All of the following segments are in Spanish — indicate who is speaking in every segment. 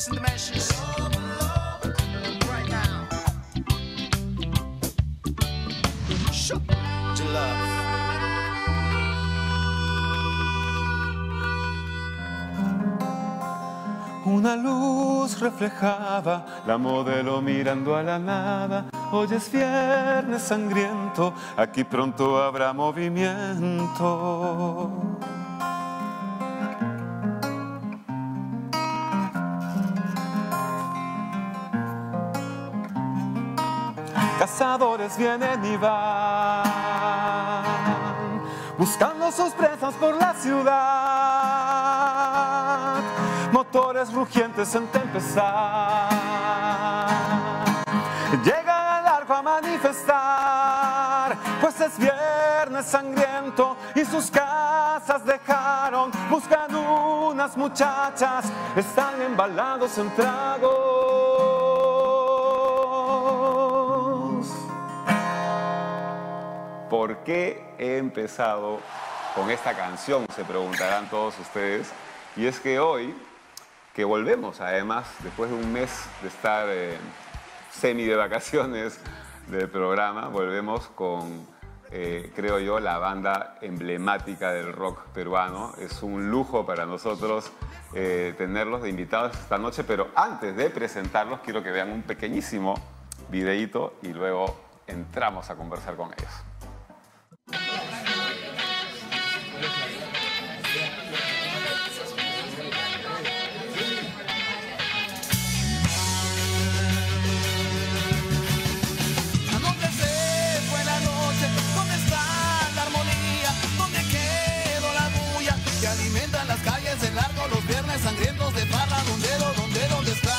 Speaker 1: dimensions and dimensions. Right now. Show to love.
Speaker 2: Una luz reflejaba la modelo mirando a la nada. Hoy es viernes sangriento, aquí pronto habrá movimiento. Cazadores vienen y van, buscando sus presas por la ciudad. Motores rugientes en tempestad, llegan al arco a manifestar, pues es viernes sangriento y sus casas dejaron. Buscan unas muchachas, están embalados en tragos. ¿Por qué he empezado con esta canción? Se preguntarán todos ustedes. Y es que hoy, que volvemos además, después de un mes de estar semi de vacaciones del programa, volvemos con, creo yo, la banda emblemática del rock peruano. Es un lujo para nosotros tenerlos de invitados esta noche, pero antes de presentarlos quiero que vean un pequeñísimo videíto y luego entramos a conversar con ellos.
Speaker 3: Sangrientos de parra, ¿dónde están?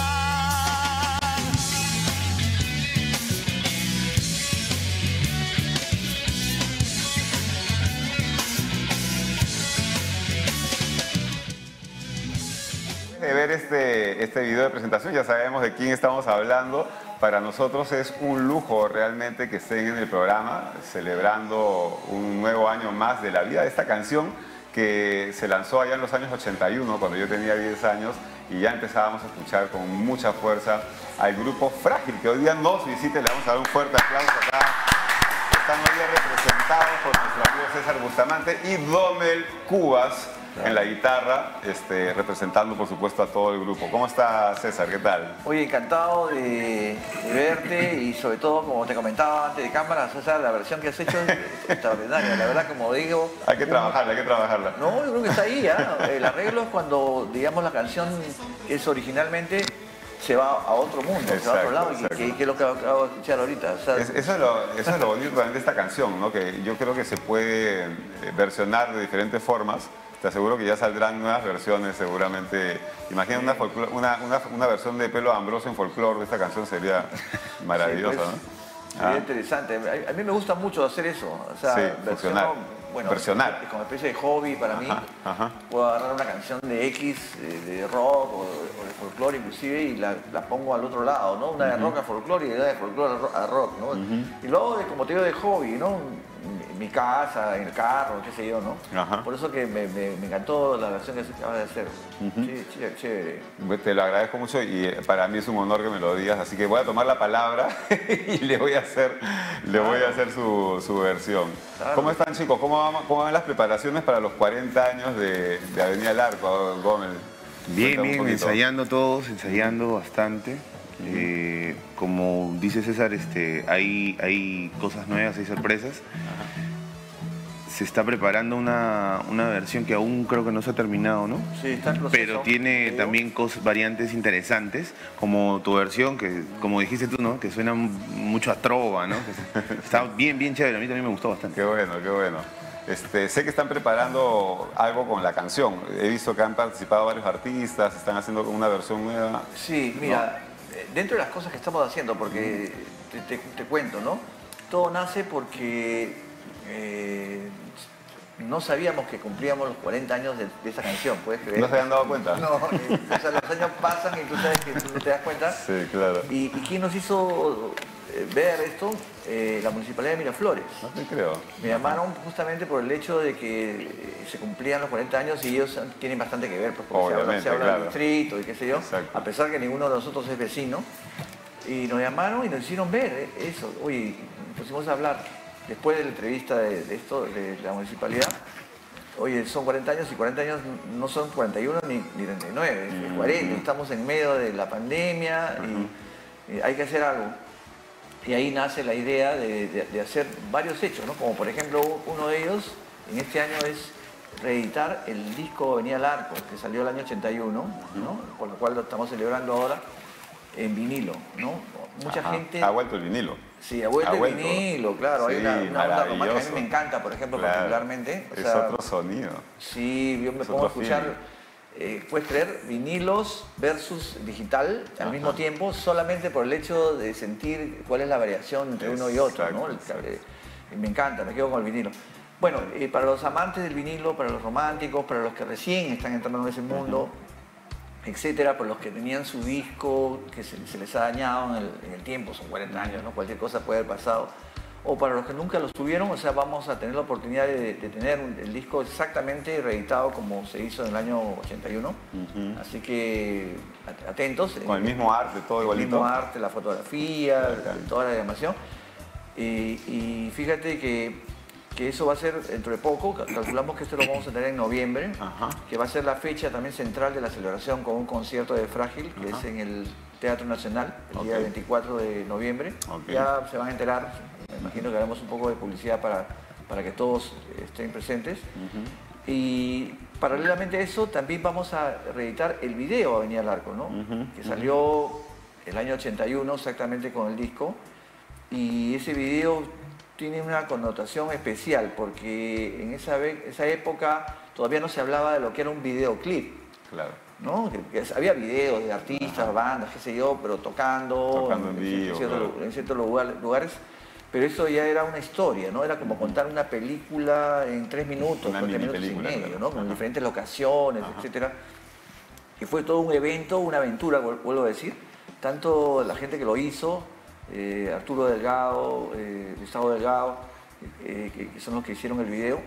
Speaker 2: De ver este video de presentación ya sabemos de quién estamos hablando. Para nosotros es un lujo realmente que estén en el programa celebrando un nuevo año más de la vida de esta canción que se lanzó allá en los años 81, cuando yo tenía 10 años, y ya empezábamos a escuchar con mucha fuerza al grupo Frágil, que hoy día nos visita. Le vamos a dar un fuerte aplauso acá. Están hoy día representados por nuestro amigo César Bustamante y Domel Cubas en la guitarra, representando por supuesto a todo el grupo. ¿Cómo está, César? ¿Qué tal?
Speaker 4: Oye, encantado de verte y sobre todo, como te comentaba antes de cámara, César, la versión que has hecho es extraordinaria. La verdad, como digo...
Speaker 2: Hay que trabajarla.
Speaker 4: No, yo creo que está ahí, ¿ya? El arreglo es cuando, digamos, la canción que es originalmente se va a otro mundo, exacto, se va a otro lado, que es lo que acabo de escuchar ahorita. O sea,
Speaker 2: eso es lo bonito también de esta canción, ¿no? Que yo creo que se puede versionar de diferentes formas. Te aseguro que ya saldrán nuevas versiones seguramente. Imagina una versión de Pelo Ambroso en folclore de esta canción, sería maravillosa,
Speaker 4: sí, pues,
Speaker 2: ¿no?
Speaker 4: Sería interesante. A mí me gusta mucho hacer eso. O sea,
Speaker 2: sí, versionar.
Speaker 4: Como especie de hobby para mí. Puedo agarrar una canción de X, de rock o de folclore inclusive, y la pongo al otro lado, ¿no? Una de rock a folclore y una de folclore a rock, ¿no? Y luego, como te digo, de hobby, ¿no? En mi casa, en el carro, qué sé yo, ¿no? Por eso que me encantó la versión que acabas de hacer. Sí, chévere.
Speaker 2: Te lo agradezco mucho y para mí es un honor que me lo digas, así que voy a tomar la palabra y le voy a hacer su versión. Claro. ¿Cómo están, chicos? ¿Cómo van las preparaciones para los 40 años de Avenida El Arco, Gómez?
Speaker 5: Bien, ensayando bastante. Como dice César, hay cosas nuevas, hay sorpresas. Se está preparando una versión que aún creo que no se ha terminado, ¿no?
Speaker 4: Sí, está en proceso.
Speaker 5: Pero tiene también variantes interesantes, como tu versión, que como dijiste tú, ¿no? Que suena mucho a trova, ¿no? Está bien chévere, a mí también me gustó bastante.
Speaker 2: Qué bueno. Sé que están preparando algo con la canción. He visto que han participado varios artistas, están haciendo una versión nueva.
Speaker 4: Sí, mira, dentro de las cosas que estamos haciendo, porque te cuento, ¿no? Todo nace porque no sabíamos que cumplíamos los 40 años de esa canción, ¿puedes creer?
Speaker 2: ¿No se habían dado cuenta?
Speaker 4: No, o sea, los años pasan y tú sabes que tú te das cuenta.
Speaker 2: Sí, claro.
Speaker 4: ¿Y quién nos hizo ver esto, la Municipalidad de Miraflores.
Speaker 2: No te creo.
Speaker 4: Me llamaron justamente por el hecho de que se cumplían los 40 años y ellos tienen bastante que ver, pues, porque
Speaker 2: Obviamente,
Speaker 4: se habla
Speaker 2: claro.
Speaker 4: del distrito y qué sé yo,
Speaker 2: Exacto.
Speaker 4: a pesar que ninguno de nosotros es vecino. Y nos llamaron y nos hicieron ver eso. Oye, nos pusimos a hablar después de la entrevista de esto, de la municipalidad. Oye, son 40 años y 40 años no son 41 ni 39, es 40. Estamos en medio de la pandemia y hay que hacer algo. Y ahí nace la idea de hacer varios hechos, ¿no? Como por ejemplo, uno de ellos en este año es reeditar el disco Venía al Arco, que salió el año 81, ¿no? Por lo cual lo estamos celebrando ahora en vinilo, ¿no? Mucha gente...
Speaker 2: Ha vuelto el vinilo.
Speaker 4: Sí, ha vuelto el vinilo, claro.
Speaker 2: Sí,
Speaker 4: hay una onda romántica que a mí
Speaker 2: maravilloso.
Speaker 4: me encanta, por ejemplo,
Speaker 2: Claro.
Speaker 4: particularmente. O
Speaker 2: Es
Speaker 4: sea,
Speaker 2: otro sonido.
Speaker 4: sí, yo me
Speaker 2: Es
Speaker 4: pongo a
Speaker 2: otro
Speaker 4: escuchar, puedes creer, vinilos versus digital al mismo tiempo, solamente por el hecho de sentir cuál es la variación entre uno y otro, ¿no?
Speaker 2: Exacto.
Speaker 4: Me encanta, me quedo con el vinilo. Bueno, para los amantes del vinilo, para los románticos, para los que recién están entrando en ese mundo, etcétera, por los que tenían su disco que se les ha dañado en el tiempo, son 40 años, ¿no? Cualquier cosa puede haber pasado. O para los que nunca los tuvieron, o sea, vamos a tener la oportunidad de tener el disco exactamente reeditado como se hizo en el año 81. Así que atentos.
Speaker 2: Con el mismo arte, todo igualito.
Speaker 4: El mismo arte, la fotografía,
Speaker 2: Bacán.
Speaker 4: toda la animación. Y fíjate que eso va a ser dentro de poco, calculamos que esto lo vamos a tener en noviembre, que va a ser la fecha también central de la celebración con un concierto de Frágil, que es en el Teatro Nacional, el día 24 de noviembre. Ya se van a enterar, me imagino que haremos un poco de publicidad para que todos estén presentes. Y paralelamente a eso, también vamos a reeditar el video Avenida al Arco, ¿no? Que salió el año 81 exactamente con el disco. Y ese video tiene una connotación especial porque en esa época todavía no se hablaba de lo que era un videoclip,
Speaker 2: Claro.
Speaker 4: ¿no? Que había videos de artistas, bandas, qué sé yo, pero tocando
Speaker 2: en vivo, claro.
Speaker 4: en ciertos lugares, pero eso ya era una historia, ¿no? Era como contar una película en 3 minutos,
Speaker 2: Una
Speaker 4: 4
Speaker 2: mini
Speaker 4: minutos y
Speaker 2: película,
Speaker 4: medio,
Speaker 2: claro.
Speaker 4: ¿no? Con diferentes locaciones, etcétera. Y fue todo un evento, una aventura, vuelvo a decir. Tanto la gente que lo hizo, Arturo Delgado, Gustavo Delgado, que son los que hicieron el video,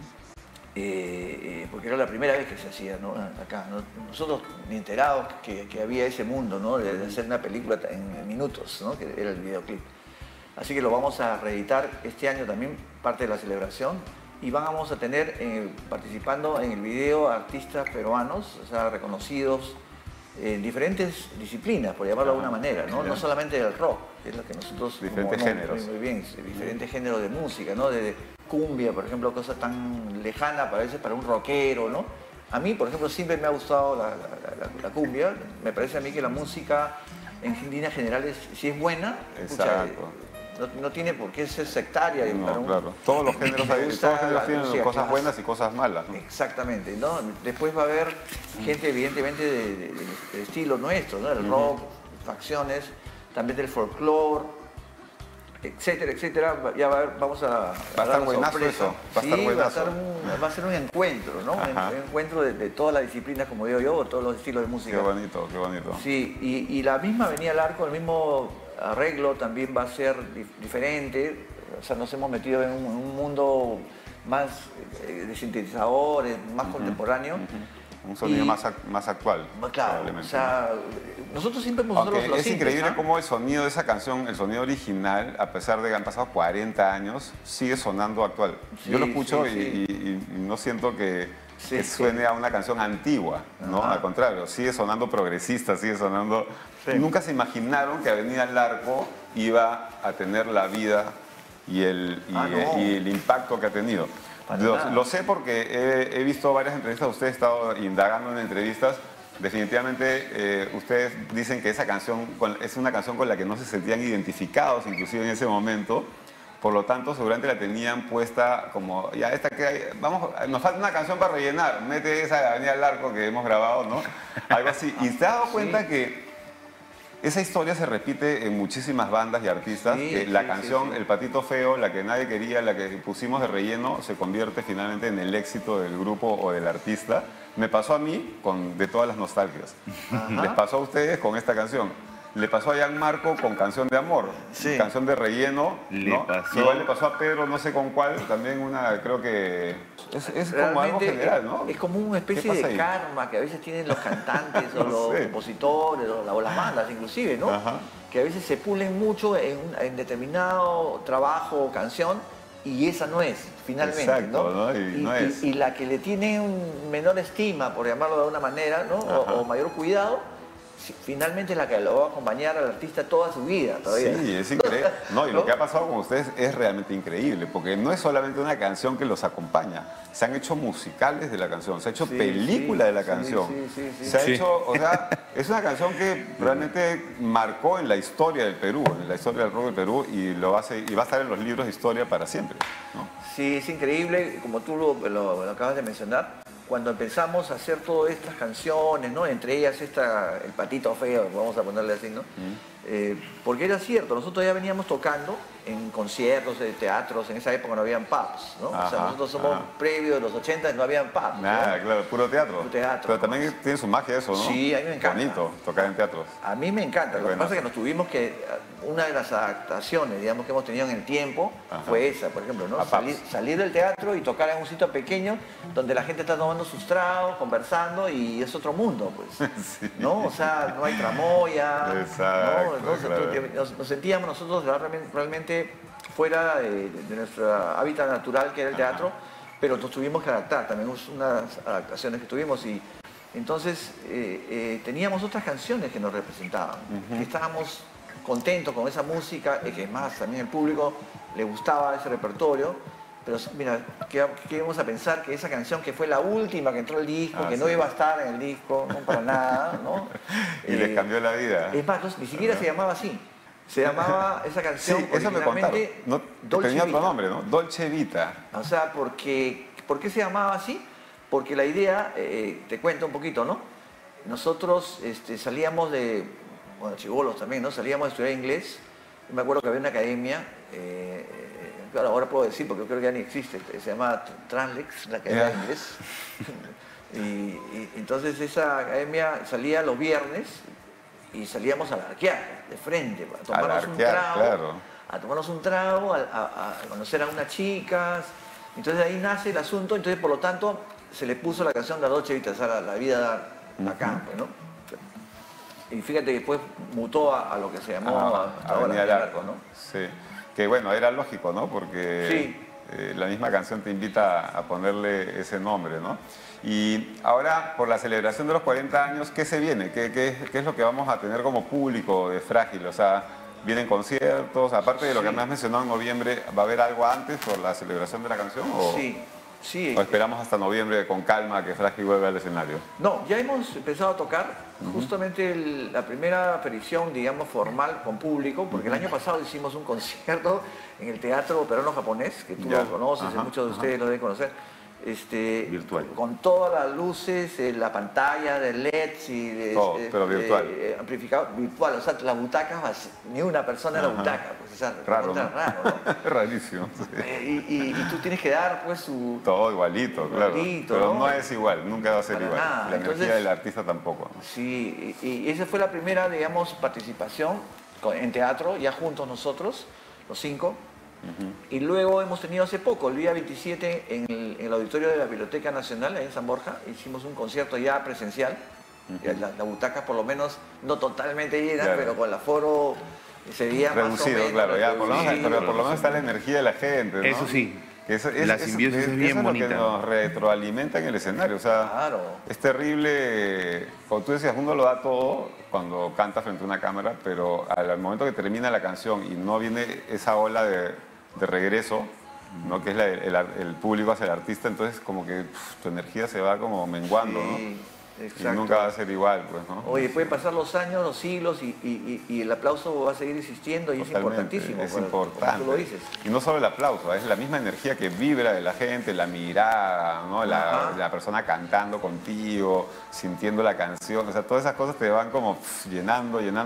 Speaker 4: porque era la primera vez que se hacía, ¿no? Acá, ¿no? Nosotros ni enterados que había ese mundo, ¿no? De hacer una película en minutos, ¿no? Que era el videoclip. Así que lo vamos a reeditar este año también, parte de la celebración, y vamos a tener participando en el video artistas peruanos, o sea, reconocidos en diferentes disciplinas, por llamarlo de alguna manera, ¿no? No solamente el rock, que es lo que nosotros...
Speaker 2: Diferentes géneros.
Speaker 4: Muy bien, diferentes géneros de música, ¿no? De cumbia, por ejemplo, cosa tan lejana para veces para un rockero, ¿no? A mí, por ejemplo, siempre me ha gustado la cumbia. Me parece a mí que la música, en líneas generales, si es buena,
Speaker 2: Exacto.
Speaker 4: no tiene por qué ser sectaria. para
Speaker 2: No,
Speaker 4: un-
Speaker 2: claro. Todos los géneros,
Speaker 4: Me gusta
Speaker 2: tienen
Speaker 4: la música
Speaker 2: cosas
Speaker 4: clásica.
Speaker 2: buenas y cosas malas, ¿no?
Speaker 4: Exactamente, ¿no? Después va a haber gente, evidentemente, de estilo nuestro, ¿no? El rock, facciones, también del folclore, etcétera, etcétera. Ya vamos a
Speaker 2: Va a
Speaker 4: dar
Speaker 2: estar
Speaker 4: la
Speaker 2: buenazo
Speaker 4: sorpresa.
Speaker 2: eso, va a
Speaker 4: Sí,
Speaker 2: estar buenazo.
Speaker 4: va a ser un encuentro, ¿no?
Speaker 2: Ajá.
Speaker 4: Un encuentro de todas las disciplinas, como digo yo, o todos los estilos de música.
Speaker 2: Qué bonito, qué bonito.
Speaker 4: Sí, y la misma Avenida al Arco, el mismo arreglo también va a ser diferente. O sea, nos hemos metido en un mundo más de sintetizadores, más contemporáneo.
Speaker 2: Un sonido
Speaker 4: Y-
Speaker 2: más actual.
Speaker 4: Claro, o
Speaker 2: probablemente.
Speaker 4: sea, nosotros siempre hemos
Speaker 2: Aunque
Speaker 4: usado los
Speaker 2: es
Speaker 4: sintes,
Speaker 2: increíble
Speaker 4: ¿no?
Speaker 2: cómo el sonido de esa canción, el sonido original, a pesar de que han pasado 40 años, sigue sonando actual. Yo lo
Speaker 4: Sí,
Speaker 2: escucho
Speaker 4: sí,
Speaker 2: y no siento que
Speaker 4: Sí,
Speaker 2: suene a una canción antigua, ¿no?
Speaker 4: Ajá.
Speaker 2: Al contrario, sigue sonando progresista, sigue sonando... Nunca se imaginaron que Avenida al Arco iba a tener la vida y el impacto que ha tenido.
Speaker 4: Para nada.
Speaker 2: Lo sé porque he visto varias entrevistas, usted ha estado indagando en entrevistas. Definitivamente ustedes dicen que esa canción es una canción con la que no se sentían identificados, inclusive en ese momento. Por lo tanto, seguramente la tenían puesta como, ya esta que hay, vamos, nos falta una canción para rellenar, mete esa de Avenida al Arco que hemos grabado, ¿no? Algo así. ¿Y te has dado cuenta que esa historia se repite en muchísimas bandas y artistas?
Speaker 4: Sí,
Speaker 2: Que la
Speaker 4: sí,
Speaker 2: canción
Speaker 4: sí.
Speaker 2: El Patito Feo, la que nadie quería, la que pusimos de relleno, se convierte finalmente en el éxito del grupo o del artista. Me pasó a mí con De Todas las Nostalgias. Les pasó a ustedes con esta canción. Le pasó a Gianmarco con Canción de Amor,
Speaker 4: Sí.
Speaker 2: canción de relleno,
Speaker 5: Le
Speaker 2: ¿no?
Speaker 5: pasó-
Speaker 2: Igual le pasó a Pedro, no sé con cuál, también una, creo que es como algo
Speaker 4: Realmente
Speaker 2: general, ¿no?
Speaker 4: es como una especie
Speaker 2: ¿Qué pasa
Speaker 4: de
Speaker 2: ahí?
Speaker 4: karma que a veces tienen los cantantes o
Speaker 2: No
Speaker 4: los
Speaker 2: sé.
Speaker 4: compositores o las bandas inclusive, ¿no?
Speaker 2: Ajá.
Speaker 4: Que a veces se pulen mucho en determinado trabajo o canción y esa no es, finalmente,
Speaker 2: Exacto,
Speaker 4: ¿no?
Speaker 2: ¿no? Y no es.
Speaker 4: y la que le tiene un menor estima, por llamarlo de alguna manera, ¿no?
Speaker 2: Ajá.
Speaker 4: O mayor cuidado, finalmente es la que lo va a acompañar al artista toda su vida todavía.
Speaker 2: Sí, es increíble. No, y
Speaker 4: ¿No?
Speaker 2: lo que ha pasado con ustedes es realmente increíble, porque no es solamente una canción que los acompaña, se han hecho musicales de la canción, se ha hecho
Speaker 4: Sí,
Speaker 2: película
Speaker 4: sí,
Speaker 2: de la
Speaker 4: sí,
Speaker 2: canción.
Speaker 4: sí.
Speaker 2: Se ha
Speaker 5: Sí.
Speaker 2: hecho, o sea, es una canción que realmente marcó en la historia del Perú, en la historia del rock del Perú, y lo hace, y va a estar en los libros de historia para siempre, ¿no?
Speaker 4: Sí, es increíble, como tú lo acabas de mencionar, cuando empezamos a hacer todas estas canciones, ¿no? Entre ellas El Patito Feo, vamos a ponerle así, ¿no? Porque era cierto, nosotros ya veníamos tocando en conciertos, de teatros, en esa época no habían pubs, ¿no? O sea,
Speaker 2: Ajá,
Speaker 4: nosotros somos
Speaker 2: ajá.
Speaker 4: previo de los 80 no habían pubs. ¿no?
Speaker 2: Nada, claro, puro teatro.
Speaker 4: Puro teatro.
Speaker 2: Pero también tiene su magia eso, ¿no?
Speaker 4: Sí, a mí me encanta.
Speaker 2: Bonito, tocar en teatros.
Speaker 4: A mí me encanta, lo que
Speaker 2: Bueno.
Speaker 4: pasa es que nos tuvimos que, una de las adaptaciones, digamos, que hemos tenido en el tiempo,
Speaker 2: Ajá.
Speaker 4: fue esa, por ejemplo, ¿no?
Speaker 2: A pubs.
Speaker 4: Salir del teatro y tocar en un sitio pequeño donde la gente está tomando sus tragos, conversando y es otro mundo, pues.
Speaker 2: Sí.
Speaker 4: ¿No? O sea, no hay tramoya.
Speaker 2: Exacto,
Speaker 4: ¿no?
Speaker 2: claro.
Speaker 4: Nos sentíamos nosotros realmente fuera de nuestro hábitat natural, que era el teatro, pero nos tuvimos que adaptar, también unas adaptaciones que tuvimos y entonces teníamos otras canciones que nos representaban, que estábamos contentos con esa música, y que más también el público le gustaba ese repertorio, pero mira, que íbamos a pensar que esa canción que fue la última que entró al disco,
Speaker 2: Ah,
Speaker 4: que no
Speaker 2: sí.
Speaker 4: iba a estar en el disco, no para nada, ¿no?
Speaker 2: Y les cambió la vida.
Speaker 4: Es más, ni siquiera se llamaba así. Se llamaba esa canción
Speaker 2: Sí, eso me contaron.
Speaker 4: originalmente
Speaker 2: No,
Speaker 4: Dolce
Speaker 2: tenía otro
Speaker 4: Vita.
Speaker 2: nombre, ¿no? Dolce Vita.
Speaker 4: O sea, ¿por qué se llamaba así? Porque la idea, te cuento un poquito, ¿no? Nosotros salíamos de, bueno, chibolos también, ¿no? Salíamos a estudiar inglés. Yo me acuerdo que había una academia, claro, ahora puedo decir porque creo que ya ni existe, se llama Translex, la academia de
Speaker 2: Ya.
Speaker 4: inglés. y entonces esa academia salía los viernes y salíamos a larquear de frente, a tomarnos un
Speaker 2: larquear,
Speaker 4: trago,
Speaker 2: claro.
Speaker 4: a tomarnos un trago, a conocer a unas chicas. Entonces ahí nace el asunto, entonces por lo tanto se le puso la canción de Dolce Vita, o sea, la vida bacán, pues, ¿no? Y fíjate que después mutó a lo que se llamó hasta ahora,
Speaker 2: Avenida
Speaker 4: Larco,
Speaker 2: Larco,
Speaker 4: ¿no?
Speaker 2: Sí. Que bueno, era lógico, ¿no? Porque
Speaker 4: Sí.
Speaker 2: la misma canción te invita a ponerle ese nombre, ¿no? Y ahora, por la celebración de los 40 años, ¿qué se viene? ¿Qué es lo que vamos a tener como público de Frágil? O sea, ¿vienen conciertos? Aparte de lo que me has mencionado en noviembre, ¿va a haber algo antes por la celebración de la canción?
Speaker 4: Sí.
Speaker 2: ¿O esperamos hasta noviembre con calma que Frágil vuelva al escenario?
Speaker 4: No, ya hemos empezado a tocar justamente la primera aparición, digamos, formal con público, porque el año pasado hicimos un concierto en el Teatro Peruano Japonés, que tú
Speaker 2: Ya.
Speaker 4: lo conoces,
Speaker 2: Ajá,
Speaker 4: muchos de ustedes lo deben conocer.
Speaker 5: Virtual.
Speaker 4: Con todas las luces, la pantalla de LEDs y
Speaker 2: Todo, pero virtual.
Speaker 4: amplificado virtual, o sea, las butacas, ni una persona en la
Speaker 2: Ajá.
Speaker 4: butaca, pues, o sea,
Speaker 2: Raro,
Speaker 4: recontra
Speaker 2: ¿no?
Speaker 4: raro, ¿no?
Speaker 2: Rarísimo. Sí.
Speaker 4: Y tú tienes que dar pues su...
Speaker 2: Todo igualito, claro.
Speaker 4: Igualito,
Speaker 2: Pero
Speaker 4: ¿no?
Speaker 2: no es igual, nunca va a ser
Speaker 4: Para
Speaker 2: igual.
Speaker 4: nada.
Speaker 2: La
Speaker 4: Entonces-
Speaker 2: energía del artista tampoco, ¿no?
Speaker 4: Sí, y esa fue la primera, digamos, participación en teatro, ya juntos nosotros, los 5. Y luego hemos tenido hace poco, el día 27, en el auditorio de la Biblioteca Nacional, ahí en San Borja, hicimos un concierto ya presencial. Ya la butaca por lo menos, no totalmente llena,
Speaker 2: Claro.
Speaker 4: pero con el aforo ese día más o
Speaker 2: Reducido,
Speaker 4: menos.
Speaker 2: claro, ya, por lo menos,
Speaker 4: reducido.
Speaker 2: pero por lo menos está la energía de la gente, ¿no?
Speaker 5: Eso sí.
Speaker 2: Que
Speaker 5: La simbiosis es bien
Speaker 2: eso es lo
Speaker 5: bonita.
Speaker 2: que nos retroalimenta en el escenario, o sea,
Speaker 4: Claro.
Speaker 2: es terrible, como tú decías, uno lo da todo cuando canta frente a una cámara, pero al momento que termina la canción y no viene esa ola de regreso, ¿no? Que es el público hacia el artista, entonces como que tu energía se va como menguando, ¿no?
Speaker 4: Sí,
Speaker 2: Y
Speaker 4: exacto.
Speaker 2: nunca va a ser igual, pues, ¿no?
Speaker 4: Oye, pueden pasar los años, los siglos y el aplauso va a seguir existiendo y
Speaker 2: Totalmente,
Speaker 4: es importantísimo.
Speaker 2: es
Speaker 4: como
Speaker 2: importante.
Speaker 4: tú lo dices.
Speaker 2: Y no solo el aplauso, es la misma energía que vibra de la gente, la mirada, ¿no?
Speaker 4: Ajá.
Speaker 2: la persona cantando contigo, sintiendo la canción. O sea, todas esas cosas te van como llenando, llenando.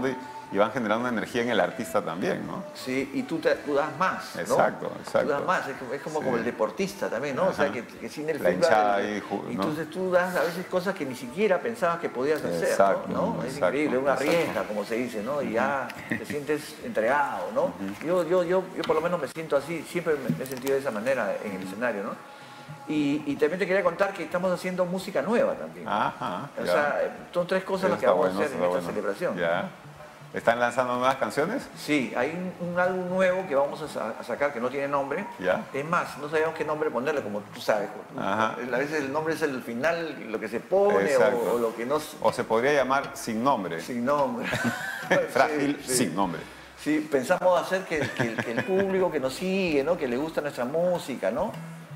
Speaker 2: y van generando una energía en el artista también, ¿no?
Speaker 4: Sí, y tú das más, ¿no?
Speaker 2: Exacto, exacto.
Speaker 4: Tú das más, es como el deportista también, ¿no? O sea, que sin el
Speaker 2: La
Speaker 4: fútbol...
Speaker 2: hinchada ahí, ¿no?
Speaker 4: Entonces tú das a veces cosas que ni siquiera pensabas que podías hacer,
Speaker 2: Exacto,
Speaker 4: ¿no? Es
Speaker 2: exacto,
Speaker 4: increíble, una
Speaker 2: exacto.
Speaker 4: riesga, como se dice, ¿no? Y ya te sientes entregado, ¿no? Yo por lo menos me siento así, siempre me he sentido de esa manera en el escenario, ¿no? Y también te quería contar que estamos haciendo música nueva también.
Speaker 2: Ajá,
Speaker 4: O
Speaker 2: ya.
Speaker 4: sea, son 3 cosas
Speaker 2: Eso
Speaker 4: las que
Speaker 2: está
Speaker 4: vamos
Speaker 2: bueno,
Speaker 4: a hacer
Speaker 2: eso
Speaker 4: en
Speaker 2: está
Speaker 4: esta
Speaker 2: bueno.
Speaker 4: celebración.
Speaker 2: Ya. ¿Están lanzando nuevas canciones?
Speaker 4: Sí, hay un álbum nuevo que vamos a sacar que no tiene nombre.
Speaker 2: Ya.
Speaker 4: Es más, no sabíamos qué nombre ponerle, como tú sabes.
Speaker 2: Ajá.
Speaker 4: A veces el nombre es el final, lo que se pone
Speaker 2: Exacto.
Speaker 4: o lo que no...
Speaker 2: O se podría llamar Sin Nombre.
Speaker 4: Sin nombre.
Speaker 2: Frágil
Speaker 4: Sí, sí.
Speaker 2: Sin Nombre.
Speaker 4: Sí, pensamos hacer que el público que nos sigue, ¿no? Que le gusta nuestra música, ¿no?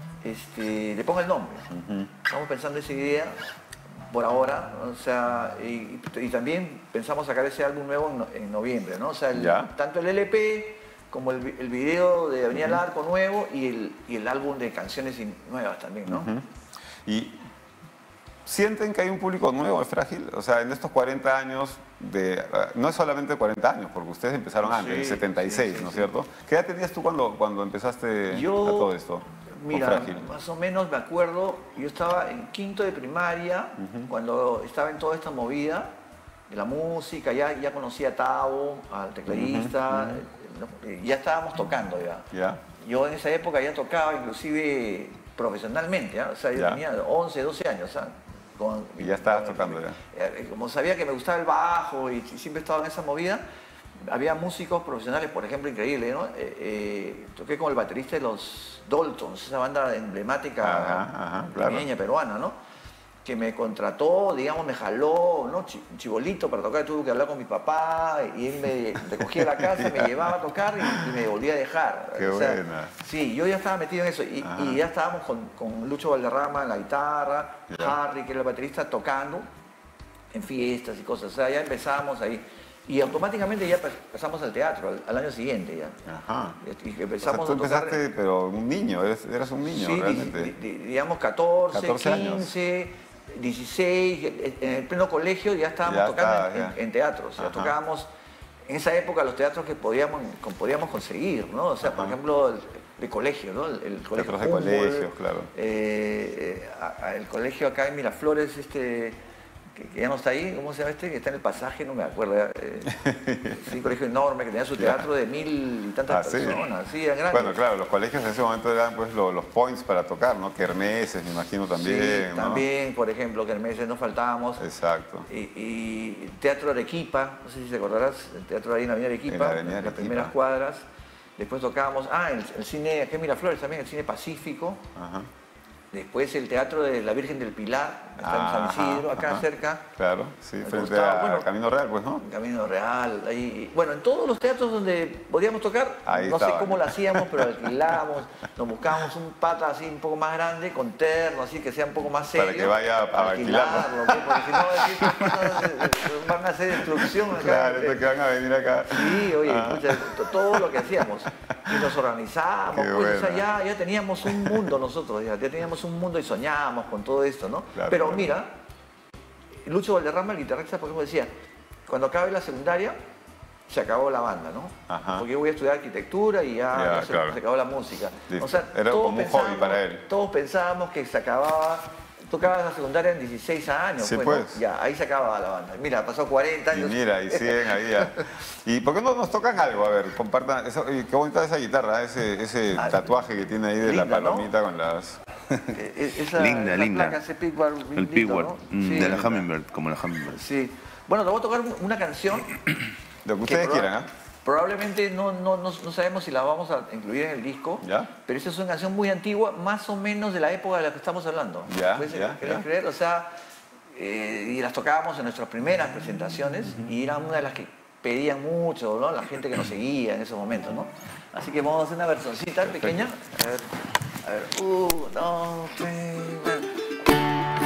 Speaker 4: Le ponga el nombre. Estamos pensando esa idea por ahora, o sea, y también pensamos sacar ese álbum nuevo en noviembre, ¿no? O sea,
Speaker 2: Ya.
Speaker 4: tanto el LP como el video de Avenida al Arco nuevo y el álbum de canciones nuevas también, ¿no?
Speaker 2: ¿Y sienten que hay un público nuevo, es Frágil? O sea, en estos 40 años, no es solamente 40 años, porque ustedes empezaron antes, en el 76,
Speaker 4: sí,
Speaker 2: ¿no es
Speaker 4: sí.
Speaker 2: cierto? ¿Qué edad tenías tú cuando empezaste a
Speaker 4: Yo,
Speaker 2: todo esto? con
Speaker 4: Mira,
Speaker 2: Frágil?
Speaker 4: más o menos me acuerdo, yo estaba en quinto de primaria, cuando estaba en toda esta movida de la música, ya conocía a Tavo, al tecladista, ya estábamos tocando ya.
Speaker 2: ¿Ya?
Speaker 4: Yo en esa época ya tocaba inclusive profesionalmente, ¿ya? O sea, yo
Speaker 2: Ya.
Speaker 4: tenía 11, 12 años, ¿sabes?
Speaker 2: Y ya estabas tocando ya.
Speaker 4: Como sabía que me gustaba el bajo y siempre estaba en esa movida, había músicos profesionales, por ejemplo, increíble, ¿no? Toqué con el baterista de los Daltons, esa banda emblemática
Speaker 2: Ajá, claro.
Speaker 4: limeña, peruana, ¿no? Que me contrató, digamos, me jaló, ¿no? Chibolito para tocar, tuve que hablar con mi papá y él me recogía la casa, me llevaba a tocar y me volvía a dejar.
Speaker 2: Qué buena.
Speaker 4: Sí, yo ya estaba metido en eso y ya estábamos con Lucho Valderrama en la guitarra,
Speaker 2: Ya.
Speaker 4: Harry, que era el baterista, tocando en fiestas y cosas. O sea, ya empezamos ahí. Y automáticamente ya pasamos al teatro, al año siguiente ya.
Speaker 2: Ajá.
Speaker 4: Y
Speaker 2: O sea,
Speaker 4: empezamos
Speaker 2: tú
Speaker 4: a tocar...
Speaker 2: empezaste, pero un niño, eras un niño
Speaker 4: Sí,
Speaker 2: realmente.
Speaker 4: digamos 14,
Speaker 2: 14 años.
Speaker 4: 15, 16, en el pleno colegio ya estábamos
Speaker 2: Ya
Speaker 4: tocando
Speaker 2: estaba, ya.
Speaker 4: en teatros. Ya
Speaker 2: Ajá.
Speaker 4: tocábamos en esa época los teatros que podíamos conseguir, ¿no? O sea, por
Speaker 2: Ajá.
Speaker 4: ejemplo, de colegio, ¿no? El colegio
Speaker 2: Teatros de
Speaker 4: Humboldt,
Speaker 2: colegios, claro.
Speaker 4: el colegio acá en Miraflores, que ya no está ahí, ¿cómo se llama que está en el pasaje? No me acuerdo. Sí, un colegio enorme que tenía su teatro de 1000 y tantas
Speaker 2: Ah, sí.
Speaker 4: personas. Sí, era grande.
Speaker 2: Bueno, claro, los colegios en ese momento eran pues los points para tocar, ¿no? Kermeses, me imagino también,
Speaker 4: Sí,
Speaker 2: ¿no?
Speaker 4: también, por ejemplo, que en meses no faltábamos.
Speaker 2: Exacto.
Speaker 4: Y Teatro Arequipa, no sé si te acordarás, el teatro ahí en la Avenida Arequipa,
Speaker 2: En la Avenida
Speaker 4: las
Speaker 2: Arequipa.
Speaker 4: primeras cuadras. Después tocábamos, el cine, aquí en Miraflores también, el cine Pacífico.
Speaker 2: Ajá.
Speaker 4: Después el Teatro de la Virgen del Pilar, está en San
Speaker 2: Ajá,
Speaker 4: Isidro, acá
Speaker 2: ajá.
Speaker 4: cerca.
Speaker 2: Claro, sí,
Speaker 4: Al
Speaker 2: frente
Speaker 4: costado,
Speaker 2: a
Speaker 4: bueno.
Speaker 2: Camino Real, pues, ¿no?
Speaker 4: En Camino Real, ahí. Bueno, en todos los teatros donde podíamos tocar,
Speaker 2: Ahí
Speaker 4: no sé
Speaker 2: estaban.
Speaker 4: cómo lo hacíamos, pero alquilábamos, nos buscábamos un pata así un poco más grande, con terno, así que sea un poco más serio.
Speaker 2: Para que vaya a
Speaker 4: alquilarlo, pues, porque si no estos patas van a hacer destrucción acá.
Speaker 2: Claro, estos que van a venir acá.
Speaker 4: Sí, oye,
Speaker 2: Ah.
Speaker 4: pucha, todo lo que hacíamos. Y nos organizábamos,
Speaker 2: Qué
Speaker 4: pues, o sea,
Speaker 2: buena.
Speaker 4: ya teníamos un mundo nosotros, ya teníamos un mundo y soñábamos con todo esto, ¿no?
Speaker 2: Claro,
Speaker 4: Pero
Speaker 2: claro.
Speaker 4: mira, Lucho Valderrama, el guitarrista, por ejemplo, decía, cuando acabe la secundaria, se acabó la banda, ¿no?
Speaker 2: Ajá.
Speaker 4: Porque yo voy a estudiar arquitectura y
Speaker 2: Ya,
Speaker 4: se
Speaker 2: claro.
Speaker 4: acabó la música.
Speaker 2: Listo.
Speaker 4: O sea,
Speaker 2: Era
Speaker 4: todos
Speaker 2: como un hobby
Speaker 4: pensábamos-
Speaker 2: para él.
Speaker 4: Todos pensábamos que se acababa, tocaba la secundaria en 16 años.
Speaker 2: Sí,
Speaker 4: ¿no?
Speaker 2: pues.
Speaker 4: Ya, ahí se acababa la banda. Mira, pasó 40
Speaker 2: Y
Speaker 4: años.
Speaker 2: mira, y siguen ahí ya. ¿Y por qué no nos tocan algo? A ver, compartan. Oye, qué bonita esa guitarra, ese
Speaker 4: Ah,
Speaker 2: tatuaje que tiene ahí de
Speaker 4: linda,
Speaker 2: la
Speaker 4: ¿no?
Speaker 2: palomita con las...
Speaker 5: Linda, linda.
Speaker 4: Placa, ese Pickward,
Speaker 5: El
Speaker 4: lindo,
Speaker 5: Pickward,
Speaker 4: ¿no?
Speaker 5: de la
Speaker 4: Sí.
Speaker 5: Hummingbird, como la Hummingbird.
Speaker 4: Sí. Bueno, te voy a tocar una canción
Speaker 2: Lo que ustedes quieran, ¿ah?
Speaker 4: probablemente no sabemos si la vamos a incluir en el disco,
Speaker 2: ¿Ya?
Speaker 4: pero esta es una canción muy antigua, más o menos de la época de la que estamos hablando.
Speaker 2: Ya,
Speaker 4: ¿Puedes
Speaker 2: ya, ya.
Speaker 4: creer? O sea, y las tocábamos en nuestras primeras presentaciones y era una de las que pedían mucho, ¿no? La gente que nos seguía en esos momentos, ¿no? Así que vamos a hacer una versioncita pequeña. A ver, 1, 2, 3,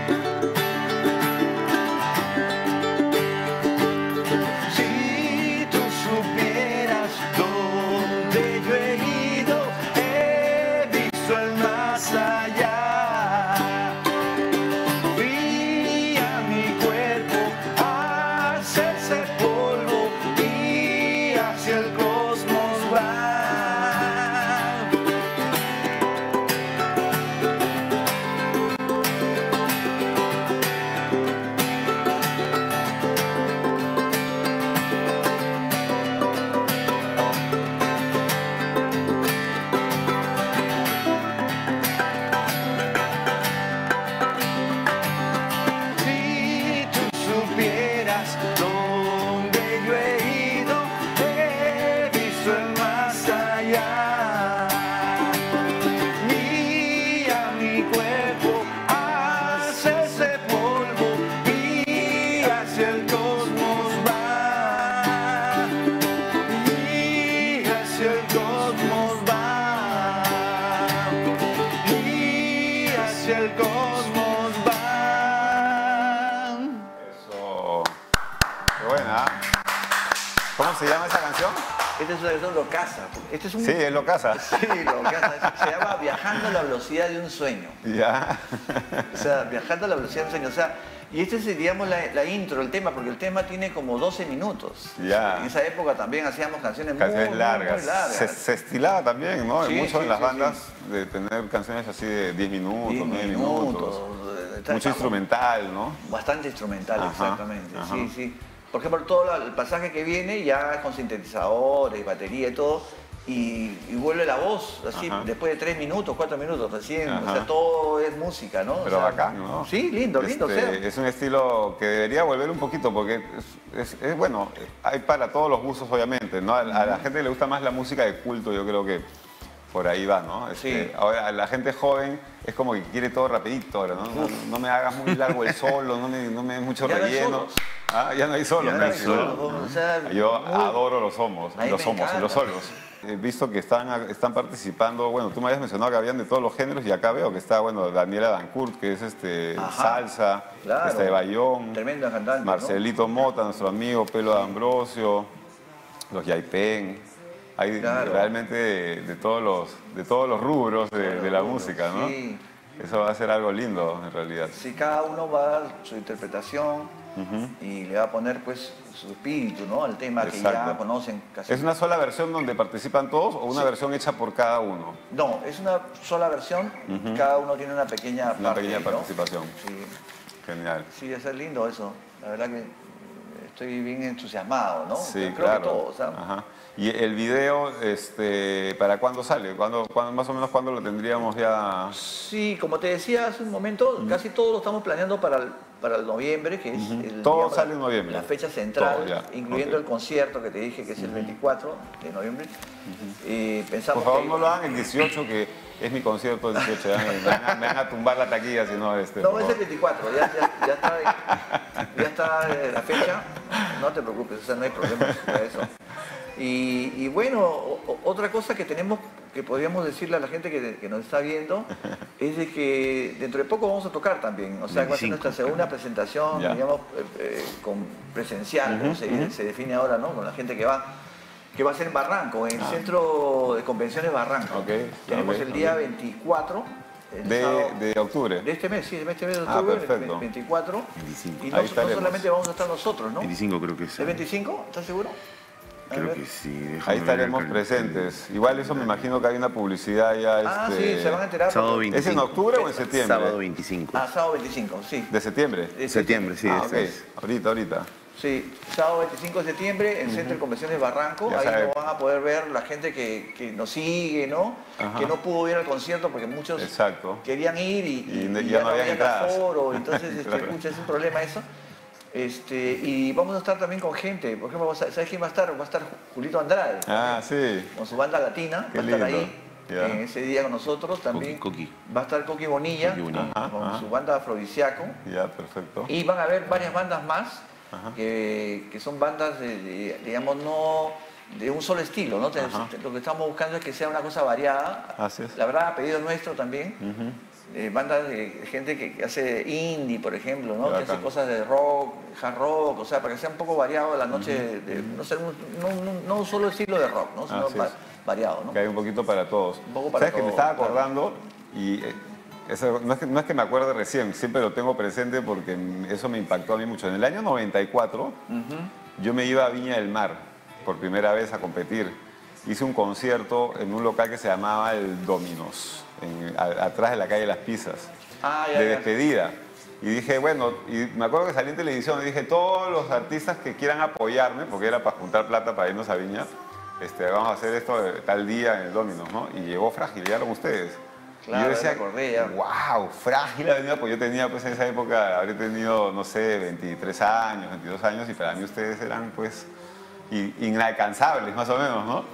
Speaker 4: Si
Speaker 2: se llama esa canción?
Speaker 4: Esta es una canción Locasa. Este es un...
Speaker 2: Sí, es Locasa.
Speaker 4: Sí, Locasa. Se llama Viajando a la velocidad de un sueño.
Speaker 2: Ya.
Speaker 4: O sea, Viajando a la velocidad de un sueño. O sea, y este es, digamos, la intro, el tema, porque el tema tiene como 12 minutos.
Speaker 2: Ya.
Speaker 4: En esa época también hacíamos canciones
Speaker 2: Canciones
Speaker 4: muy
Speaker 2: largas.
Speaker 4: largas.
Speaker 2: Se estilaba también, ¿no?
Speaker 4: Sí,
Speaker 2: Mucho
Speaker 4: sí,
Speaker 2: en las
Speaker 4: sí,
Speaker 2: bandas de tener canciones así de 10 minutos,
Speaker 4: 10
Speaker 2: 9 minutos. Mucho instrumental, ¿no?
Speaker 4: Bastante instrumental,
Speaker 2: Ajá,
Speaker 4: exactamente.
Speaker 2: ajá.
Speaker 4: Sí, sí. Por ejemplo, todo el pasaje que viene ya con sintetizadores, batería y todo, y vuelve la voz, así,
Speaker 2: Ajá.
Speaker 4: después de 3 minutos, 4 minutos recién.
Speaker 2: Ajá.
Speaker 4: O sea, todo es música, ¿no?
Speaker 2: Pero
Speaker 4: o sea,
Speaker 2: bacán, ¿no?
Speaker 4: Sí, lindo, lindo. o sea,
Speaker 2: Es un estilo que debería volver un poquito porque es bueno, hay para todos los gustos obviamente, ¿no? A la gente le gusta más la música de culto, yo creo que por ahí va, ¿no?
Speaker 4: Sí.
Speaker 2: Ahora, a la gente joven es como que quiere todo rapidito ahora, ¿no? No me hagas muy largo el solo, no me des mucho
Speaker 4: Ya no hay
Speaker 2: relleno.
Speaker 4: solos.
Speaker 2: Ah, ya no hay solos,
Speaker 4: ya
Speaker 2: no hay
Speaker 4: no hay
Speaker 2: solos.
Speaker 4: solos, o sea,
Speaker 2: Yo
Speaker 4: muy-
Speaker 2: adoro los homos,
Speaker 4: A mí me encanta.
Speaker 2: y los solos. He visto que están participando, bueno, tú me habías mencionado que habían de todos los géneros y acá veo que está, bueno, Daniela Dancourt, que es
Speaker 4: Ajá.
Speaker 2: salsa,
Speaker 4: Claro.
Speaker 2: está de Bayón,
Speaker 4: Tremendo cantante, ¿no?
Speaker 2: Marcelito Mota, nuestro amigo, Pelo de Ambrosio, los Yaipen. Hay
Speaker 4: Claro.
Speaker 2: realmente de todos los rubros de la música, ¿no?
Speaker 4: Sí.
Speaker 2: Eso va a ser algo lindo, en realidad.
Speaker 4: Sí, cada uno va a dar su interpretación y le va a poner pues su espíritu, ¿no? Al tema que ya
Speaker 2: Exacto.
Speaker 4: conocen casi.
Speaker 2: ¿Es una sola versión donde participan todos o una versión hecha por cada uno?
Speaker 4: No, es una sola versión, cada uno tiene una pequeña
Speaker 2: Una
Speaker 4: parte,
Speaker 2: pequeña
Speaker 4: ¿no?
Speaker 2: participación.
Speaker 4: Sí,
Speaker 2: Genial.
Speaker 4: sí, es lindo eso. La verdad que estoy bien entusiasmado, ¿no?
Speaker 2: Sí,
Speaker 4: Creo
Speaker 2: claro.
Speaker 4: que todos, ¿ah?
Speaker 2: Ajá. ¿Y el video, ¿para cuándo sale? Más o menos cuándo lo tendríamos ya?
Speaker 4: Sí, como te decía hace un momento, casi todo lo estamos planeando para el noviembre, que es
Speaker 2: Todo
Speaker 4: digamos,
Speaker 2: sale en noviembre.
Speaker 4: la fecha central,
Speaker 2: Todo, ya.
Speaker 4: incluyendo
Speaker 2: Ok.
Speaker 4: el concierto que te dije que es el 24 de noviembre. Pensamos
Speaker 2: Por favor,
Speaker 4: que-
Speaker 2: no lo hagan el 18, que es mi concierto el 18. Me van a tumbar la taquilla si no.
Speaker 4: No,
Speaker 2: por
Speaker 4: es el
Speaker 2: favor.
Speaker 4: 24, ya está la fecha, no te preocupes, o sea, no hay problema para eso. Y bueno, otra cosa que tenemos, que podríamos decirle a la gente que nos está viendo, es de que dentro de poco vamos a tocar también, o sea, va a ser
Speaker 5: 25,
Speaker 4: nuestra segunda presentación,
Speaker 2: Ya.
Speaker 4: digamos, con presencial, como se define ahora, ¿no? Con la gente que va a ser en Barranco, en el Centro de Convenciones Barranco.
Speaker 2: Ok,
Speaker 4: Tenemos
Speaker 2: ok,
Speaker 4: el día
Speaker 2: ok.
Speaker 4: 24, el sábado-
Speaker 2: De octubre.
Speaker 4: de este mes, sí, de este mes de
Speaker 2: Ah,
Speaker 4: octubre,
Speaker 2: perfecto.
Speaker 4: 24.
Speaker 5: 25.
Speaker 4: Y
Speaker 2: Ahí
Speaker 4: no
Speaker 2: estaremos.
Speaker 4: solamente vamos a estar nosotros, ¿no?
Speaker 5: 25 creo que es.
Speaker 4: ¿Es 25? ¿Estás seguro? A
Speaker 5: Creo
Speaker 4: ver.
Speaker 5: que sí. déjame
Speaker 2: Ahí
Speaker 5: ver
Speaker 2: estaremos
Speaker 5: el
Speaker 2: presentes. Igual eso me imagino que hay una publicidad ya.
Speaker 4: Ah, sí, se van a enterar.
Speaker 5: Sábado
Speaker 4: porque-
Speaker 5: 25.
Speaker 2: ¿Es en octubre o en septiembre?
Speaker 5: Sábado 25.
Speaker 4: Ah, sábado 25, sí.
Speaker 2: ¿De septiembre?
Speaker 5: Septiembre, sí.
Speaker 2: Ah, ok.
Speaker 5: este es.
Speaker 2: Ahorita.
Speaker 4: Sí, sábado 25 de septiembre, en el Centro de Convenciones Barranco.
Speaker 2: Ya
Speaker 4: Ahí
Speaker 2: sabe.
Speaker 4: lo van a poder ver la gente que nos sigue, ¿no?
Speaker 2: Ajá.
Speaker 4: Que no pudo ir al concierto porque muchos
Speaker 2: Exacto.
Speaker 4: querían ir
Speaker 2: Y
Speaker 4: y
Speaker 2: ya no habían entradas.
Speaker 4: aforo. Entonces,
Speaker 2: Claro.
Speaker 4: pucha, es un problema eso. Y vamos a estar también con gente. Por ejemplo, ¿sabes quién va a estar? Va a estar Julito Andrade.
Speaker 2: Ah, sí.
Speaker 4: Con su banda latina,
Speaker 2: Qué
Speaker 4: va a estar
Speaker 2: lindo.
Speaker 4: ahí
Speaker 2: Ya.
Speaker 4: en ese día con nosotros también.
Speaker 5: Coqui.
Speaker 4: Va a estar Coqui Bonilla,
Speaker 5: Coqui Bonilla.
Speaker 2: Ajá,
Speaker 4: con
Speaker 2: ajá.
Speaker 4: su banda Afrodisiaco.
Speaker 2: Ya, perfecto.
Speaker 4: Y van a haber varias bandas más
Speaker 2: Ajá.
Speaker 4: que son bandas, digamos, no de un solo estilo, ¿no?
Speaker 2: Ajá.
Speaker 4: Lo que estamos buscando es que sea una cosa variada.
Speaker 2: Así es.
Speaker 4: La verdad, a pedido nuestro también. Bandas de gente que hace indie, por ejemplo, ¿no?
Speaker 2: Qué
Speaker 4: Que hace
Speaker 2: bacán.
Speaker 4: cosas de rock, hard rock, o sea, para que sea un poco variado la noche, no ser no un solo estilo de rock, ¿no? Sino
Speaker 2: Así es.
Speaker 4: variado, ¿no?
Speaker 2: Que hay un poquito para todos.
Speaker 4: Un poco para
Speaker 2: ¿Sabes que me
Speaker 4: todos,
Speaker 2: estaba
Speaker 4: claro.
Speaker 2: acordando? Y eso, no es que me acuerde recién, siempre lo tengo presente porque eso me impactó a mí mucho. En el año 94 yo me iba a Viña del Mar por primera vez a competir. Hice un concierto en un local que se llamaba el Dominos, atrás de la calle Las Pisas,
Speaker 4: Ah, ya,
Speaker 2: de
Speaker 4: ya.
Speaker 2: despedida. Y dije, bueno, y me acuerdo que salí en televisión y dije, todos los artistas que quieran apoyarme, porque era para juntar plata para irnos a Viña, vamos a hacer esto de tal día en el Dominos, ¿no? Y llegó Frágil, llegaron ustedes.
Speaker 4: Claro,
Speaker 2: y yo decía,
Speaker 4: me acordé ya.
Speaker 2: wow, Frágil ha venido, pues yo tenía pues en esa época, habré tenido, no sé, 23 años, 22 años, y para mí ustedes eran pues inalcanzables, más o menos, ¿no?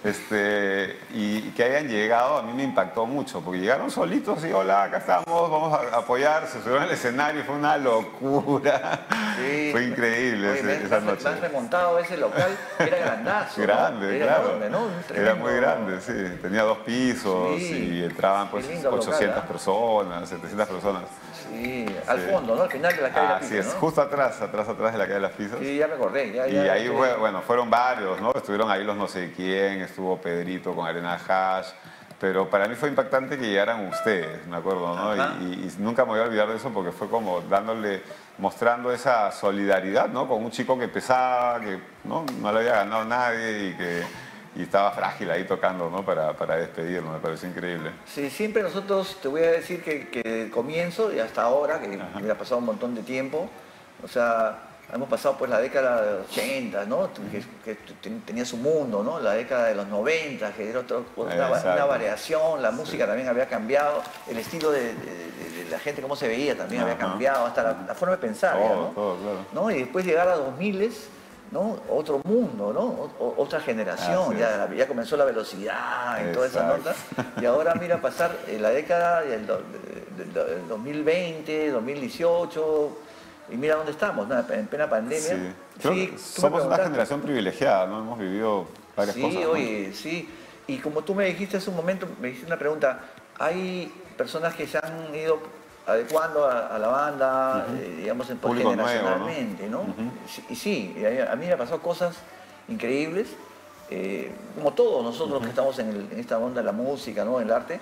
Speaker 2: Y que hayan llegado a mí me impactó mucho, porque llegaron solitos y hola, acá estamos, vamos a apoyar, se subieron al escenario, fue una locura.
Speaker 4: Sí.
Speaker 2: Fue increíble esa noche.
Speaker 4: Me has remontado ese local, era grandazo.
Speaker 2: Grande,
Speaker 4: ¿no? Era
Speaker 2: claro.
Speaker 4: enorme, ¿no?
Speaker 2: Era muy grande, sí. Tenía 2 pisos
Speaker 4: Sí.
Speaker 2: y entraban pues
Speaker 4: Qué lindo
Speaker 2: 800
Speaker 4: local, ¿ah?
Speaker 2: personas, 700 personas.
Speaker 4: Sí, al fondo, ¿no? Al final de la calle de la
Speaker 2: Así
Speaker 4: Pizza,
Speaker 2: es,
Speaker 4: ¿no?
Speaker 2: justo atrás de la calle de las Pizzas.
Speaker 4: Sí, ya me acordé.
Speaker 2: Y ahí, bueno, fueron varios, ¿no? Estuvieron ahí los no sé quién, estuvo Pedrito con Arena Hash, pero para mí fue impactante que llegaran ustedes, me acuerdo, ¿no? Y nunca me voy a olvidar de eso porque fue como mostrando esa solidaridad, ¿no? Con un chico que pesaba, que no le había ganado nadie y estaba frágil ahí tocando, ¿no? Para despedirlo, me pareció increíble.
Speaker 4: Sí, siempre nosotros, te voy a decir que el comienzo y hasta ahora, que me ha pasado un montón de tiempo, o sea, hemos pasado pues la década de los 80, ¿no? Que tenía su mundo, ¿no? La década de los 90, que era una variación, la música también había cambiado, el estilo de la gente, cómo se veía también había cambiado, hasta la forma de pensar, ¿no?
Speaker 2: Todo, claro.
Speaker 4: ¿No? Y después llegar a 2000, ¿no? Otro mundo, ¿no? Otra generación, ya comenzó la velocidad y toda esa nota. Y ahora mira pasar la década del 2020, 2018, y mira dónde estamos, ¿no? En plena pandemia.
Speaker 2: Sí. Creo
Speaker 4: Sí,
Speaker 2: que
Speaker 4: tú me
Speaker 2: somos una
Speaker 4: preguntaste.
Speaker 2: generación privilegiada, ¿no? Hemos vivido varias cosas.
Speaker 4: Sí,
Speaker 2: ¿no?
Speaker 4: oye, sí. Y como tú me dijiste hace un momento, me dijiste una pregunta, hay personas que se han ido adecuando a la banda, digamos,
Speaker 2: Público nuevo,
Speaker 4: generacionalmente, ¿no? Y sí, a mí me pasó cosas increíbles, como todos nosotros que estamos en esta onda de la música, ¿no? En el arte,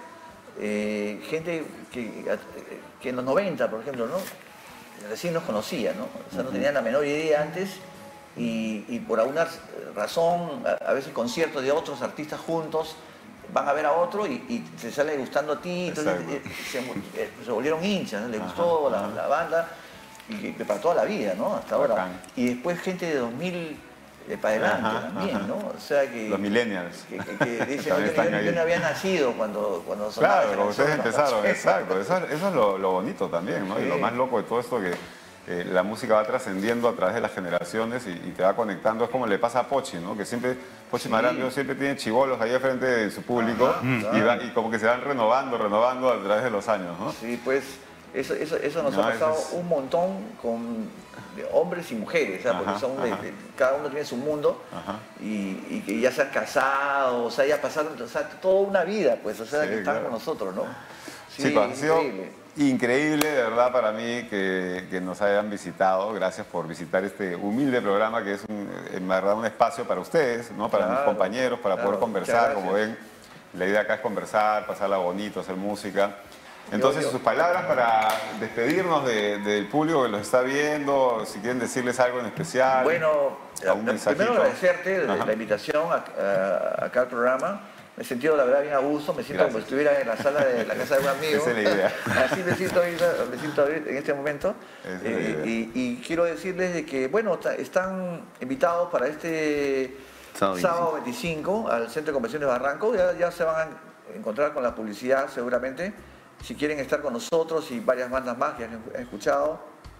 Speaker 4: gente que en los 90, por ejemplo, ¿no? Recién nos conocía, ¿no? O sea, no tenían la menor idea antes y por alguna razón, a veces conciertos de otros artistas juntos, van a ver a otro y se sale gustando a ti, entonces se volvieron hinchas, ¿no? Les gustó la banda y que para toda la vida, ¿no? Hasta ahora.
Speaker 2: Bacán.
Speaker 4: Y después gente de 2000 para adelante también, ¿no? O sea que...
Speaker 2: Los millennials.
Speaker 4: Que dicen,
Speaker 2: También están
Speaker 4: yo
Speaker 2: ahí.
Speaker 4: no había nacido cuando sonaba
Speaker 2: Claro,
Speaker 4: esa
Speaker 2: como ustedes
Speaker 4: canción, ¿no?
Speaker 2: empezaron, exacto. Eso es lo bonito también, ¿no?
Speaker 4: Sí.
Speaker 2: Y lo más loco de todo esto que la música va trascendiendo a través de las generaciones y te va conectando. Es como le pasa a Pochi, ¿no? Que siempre, Pochi Marambio siempre tiene chibolos ahí al frente de su público y como que se van renovando a través de los años, ¿no?
Speaker 4: Sí, pues eso nos ha pasado un montón con hombres y mujeres, ¿sabes? Porque son cada uno tiene su mundo y que ya se han casado, o sea, ya pasaron, o sea, toda una vida, pues, o sea,
Speaker 2: Sí,
Speaker 4: que están
Speaker 2: claro.
Speaker 4: con nosotros, ¿no?
Speaker 2: Sí, pues, ha sido
Speaker 4: increíble.
Speaker 2: increíble, de verdad, para mí que nos hayan visitado. Gracias por visitar este humilde programa que es, en verdad, un espacio para ustedes, ¿no? Para mis
Speaker 4: Claro,
Speaker 2: compañeros, para
Speaker 4: claro,
Speaker 2: poder conversar.
Speaker 4: muchas
Speaker 2: Como
Speaker 4: gracias.
Speaker 2: ven, la idea acá es conversar, pasarla bonito, hacer música. Entonces,
Speaker 4: Yo-
Speaker 2: sus palabras para despedirnos del público que los está viendo, si quieren decirles algo en especial.
Speaker 4: Bueno,
Speaker 2: ¿algún mensajito?
Speaker 4: primero agradecerte
Speaker 2: Ajá.
Speaker 4: la invitación acá al programa. Me he sentido, la verdad, bien a gusto. Me siento como
Speaker 2: Gracias.
Speaker 4: si estuviera en la sala de la casa de un amigo.
Speaker 2: Esa es la idea.
Speaker 4: Así me siento ahorita en este momento.
Speaker 2: Esa es la idea.
Speaker 4: Y quiero decirles de que, bueno, están invitados para este sábado 25 al Centro de Convenciones Barranco. Ya se van a encontrar con la publicidad seguramente. Si quieren estar con nosotros y varias bandas más que han escuchado.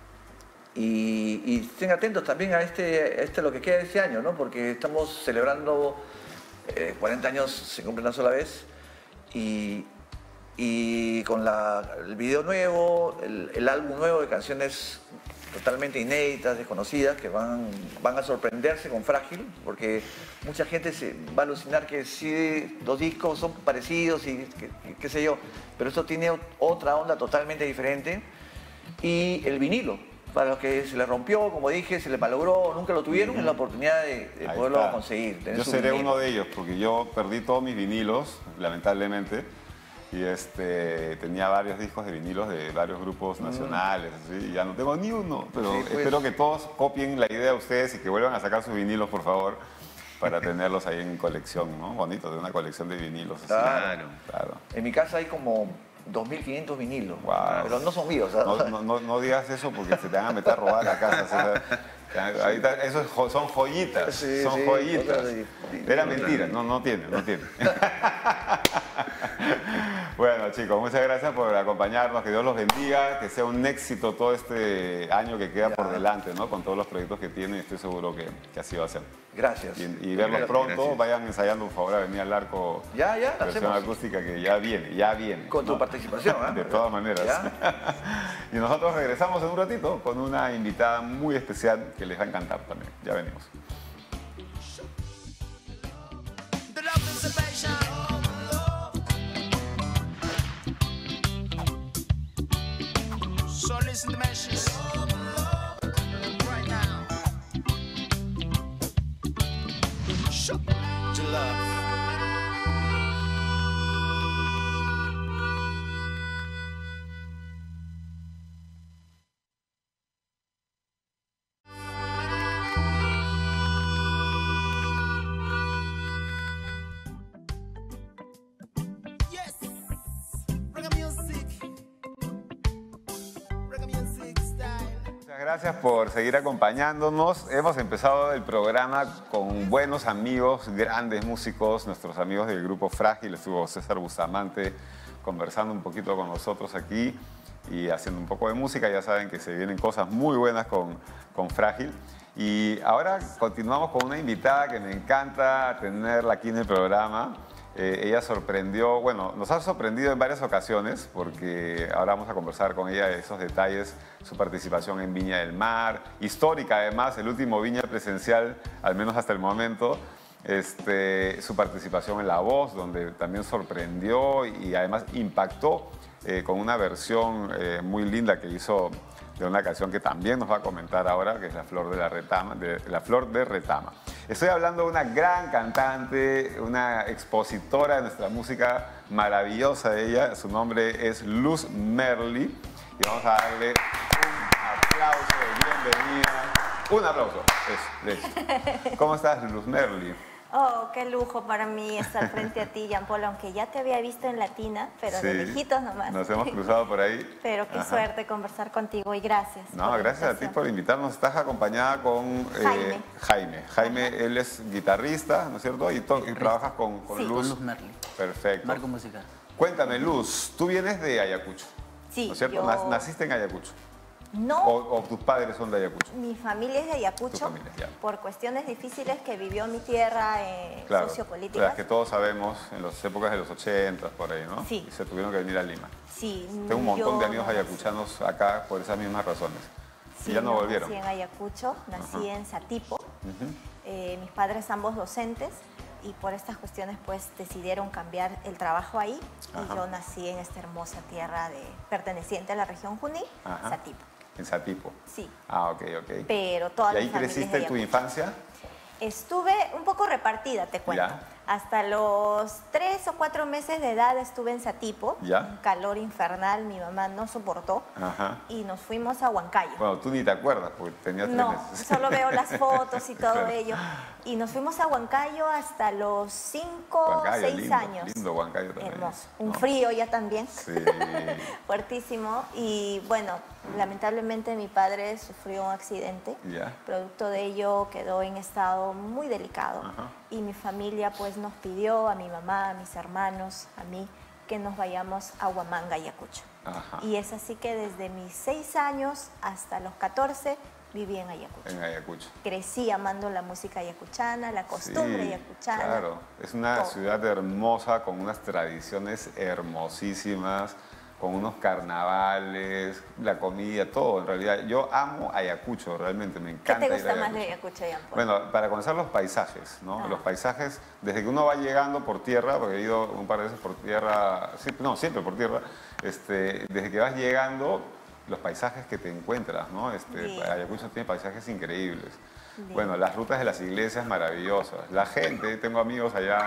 Speaker 4: Y estén atentos también a lo que queda de este año, ¿no? Porque estamos celebrando 40 años, se cumple una sola vez, y con el video nuevo, el álbum nuevo de canciones totalmente inéditas, desconocidas, que van a sorprenderse con Frágil, porque mucha gente se va a alucinar que sí, los discos son parecidos y qué sé yo, pero esto tiene otra onda totalmente diferente. Y el vinilo, para los que se les rompió, como dije, se les malogró, nunca lo tuvieron, es la oportunidad de
Speaker 2: Ahí
Speaker 4: poderlo
Speaker 2: está.
Speaker 4: conseguir. tener
Speaker 2: Yo
Speaker 4: su
Speaker 2: seré
Speaker 4: vinilo.
Speaker 2: uno de ellos, porque yo perdí todos mis vinilos, lamentablemente, y tenía varios discos de vinilos de varios grupos nacionales, así, y ya no tengo ni uno, pero
Speaker 4: Sí, pues.
Speaker 2: espero que todos copien la idea de ustedes y que vuelvan a sacar sus vinilos, por favor, para tenerlos ahí en colección, ¿no? Bonito, de una colección de vinilos. Así. Claro.
Speaker 4: En mi casa hay como 2.500 vinilos,
Speaker 2: Wow.
Speaker 4: pero no son míos. ¿sabes?
Speaker 2: No digas eso porque se te van a meter a robar la casa. O sea, ahorita, son joyitas,
Speaker 4: Sí,
Speaker 2: son
Speaker 4: sí,
Speaker 2: joyitas.
Speaker 4: otras
Speaker 2: Era mentira, no tiene. Bueno, Bueno, chicos, muchas gracias por acompañarnos. Que Dios los bendiga. Que sea un éxito todo este año que queda por delante, ¿no? Con todos los proyectos que tienen. Estoy seguro que así va a ser.
Speaker 4: Gracias.
Speaker 2: Y verlos pronto.
Speaker 5: Gracias.
Speaker 2: Vayan ensayando, por favor, a venir al arco.
Speaker 4: Ya, la
Speaker 2: Versión
Speaker 4: hacemos.
Speaker 2: acústica que ya viene.
Speaker 4: Con tu
Speaker 2: ¿no?
Speaker 4: participación, ¿eh?
Speaker 2: De todas maneras.
Speaker 4: ¿Ya?
Speaker 2: Y nosotros regresamos en un ratito con una invitada muy especial que les va a encantar también. Ya venimos.
Speaker 1: The love and salvation. So listen to the message right now. To love. Yes, reggae music style.
Speaker 2: Muchas gracias por seguir acompañándonos. Hemos empezado el programa con buenos amigos, grandes músicos, nuestros amigos del grupo Frágil. Estuvo César Bustamante conversando un poquito con nosotros aquí y haciendo un poco de música. Ya saben que se vienen cosas muy buenas con Frágil. Y ahora continuamos con una invitada que me encanta tenerla aquí en el programa. Ella sorprendió, bueno, nos ha sorprendido en varias ocasiones porque ahora vamos a conversar con ella de esos detalles, su participación en Viña del Mar, histórica además, el último Viña presencial, al menos hasta el momento, su participación en La Voz, donde también sorprendió y además impactó con una versión muy linda que hizo de una canción que también nos va a comentar ahora, que es La Flor de la Retama, La Flor de Retama. Estoy hablando de una gran cantante, una expositora de nuestra música, maravillosa ella. Su nombre es Luz Merli y vamos a darle un aplauso de bienvenida. Un aplauso. Eso. ¿Cómo estás, Luz Merli?
Speaker 6: Oh, qué lujo para mí estar frente a ti, Jean Paul, aunque ya te había visto en Latina, pero de
Speaker 2: Sí,
Speaker 6: lejitos nomás.
Speaker 2: Nos hemos cruzado por ahí.
Speaker 6: Pero qué
Speaker 2: Ajá.
Speaker 6: suerte conversar contigo y gracias.
Speaker 2: No,
Speaker 6: por la
Speaker 2: gracias a ti
Speaker 6: invitación.
Speaker 2: por invitarnos. Estás acompañada con
Speaker 6: Jaime.
Speaker 2: Jaime, él es guitarrista, ¿no es cierto? Y trabajas con
Speaker 6: Sí.
Speaker 2: Luz.
Speaker 7: Con Luz Merli,
Speaker 2: Perfecto.
Speaker 7: marco musical.
Speaker 2: Cuéntame, Luz, tú vienes de Ayacucho,
Speaker 6: Sí,
Speaker 2: ¿no es cierto?
Speaker 6: yo-
Speaker 2: ¿Naciste en Ayacucho?
Speaker 6: No,
Speaker 2: ¿O tus padres son de Ayacucho?
Speaker 6: mi familia es de Ayacucho,
Speaker 2: Tu familia, ya.
Speaker 6: por cuestiones difíciles que vivió mi tierra
Speaker 2: Claro,
Speaker 6: sociopolíticas.
Speaker 2: las que todos sabemos en las épocas de los 80, por ahí, ¿no?
Speaker 6: Sí.
Speaker 2: Y se tuvieron que venir a Lima.
Speaker 6: Sí,
Speaker 2: Tengo un montón
Speaker 6: yo
Speaker 2: de amigos
Speaker 6: no nací-
Speaker 2: ayacuchanos acá por esas mismas razones.
Speaker 6: Sí,
Speaker 2: y ya no volvieron.
Speaker 6: Nací en Ayacucho, nací en Satipo. Mis padres ambos docentes y por estas cuestiones pues decidieron cambiar el trabajo ahí
Speaker 2: Ajá.
Speaker 6: y yo nací en esta hermosa tierra perteneciente a la región Junín,
Speaker 2: Ajá.
Speaker 6: Satipo.
Speaker 2: En Satipo.
Speaker 6: Sí,
Speaker 2: Ah, ok.
Speaker 6: pero toda
Speaker 2: ¿Y
Speaker 6: mi
Speaker 2: ahí
Speaker 6: familia es de
Speaker 2: creciste tu
Speaker 6: Ayacucho.
Speaker 2: infancia?
Speaker 6: Estuve un poco repartida, te cuento.
Speaker 2: Ya.
Speaker 6: Hasta los 3 o 4 meses de edad estuve en Satipo,
Speaker 2: Ya.
Speaker 6: un calor infernal, mi mamá no soportó
Speaker 2: Ajá.
Speaker 6: y nos fuimos a Huancayo.
Speaker 2: Bueno, tú ni te acuerdas porque tenías 3
Speaker 6: No,
Speaker 2: meses.
Speaker 6: solo veo las fotos y todo
Speaker 2: Claro.
Speaker 6: ello. Y nos fuimos a Huancayo hasta los 5 o
Speaker 2: Huancayo,
Speaker 6: 6
Speaker 2: lindo,
Speaker 6: años.
Speaker 2: lindo Huancayo también.
Speaker 6: Hermoso. Un
Speaker 2: ¿no?
Speaker 6: frío ya también,
Speaker 2: Sí.
Speaker 6: fuertísimo. Y bueno, lamentablemente mi padre sufrió un accidente.
Speaker 2: Ya.
Speaker 6: Producto de ello quedó en estado muy delicado.
Speaker 2: Ajá.
Speaker 6: Y mi familia pues nos pidió, a mi mamá, a mis hermanos, a mí, que nos vayamos a Huamanga, Ayacucho.
Speaker 2: Ajá.
Speaker 6: Y es así que desde mis 6 años hasta los 14 viví en Ayacucho.
Speaker 2: En Ayacucho.
Speaker 6: Crecí amando la música ayacuchana, la costumbre
Speaker 2: Sí,
Speaker 6: ayacuchana.
Speaker 2: Claro, es una
Speaker 6: todo.
Speaker 2: ciudad hermosa con unas tradiciones hermosísimas, con unos carnavales, la comida, todo. En realidad, yo amo Ayacucho, realmente me
Speaker 6: ¿Qué
Speaker 2: encanta.
Speaker 6: te
Speaker 2: ir a
Speaker 6: gusta más de
Speaker 2: Ayacucho.
Speaker 6: Ayacucho, Jean Paul?
Speaker 2: Bueno, para comenzar los paisajes, ¿no?
Speaker 6: Ah.
Speaker 2: Los paisajes, desde que uno va llegando por tierra, porque he ido un par de veces por tierra, no, siempre por tierra, desde que vas llegando, los paisajes que te encuentras, ¿no?
Speaker 6: Bien.
Speaker 2: Ayacucho tiene paisajes increíbles.
Speaker 6: Bien.
Speaker 2: Bueno, las rutas de las iglesias maravillosas. La gente, tengo amigos allá,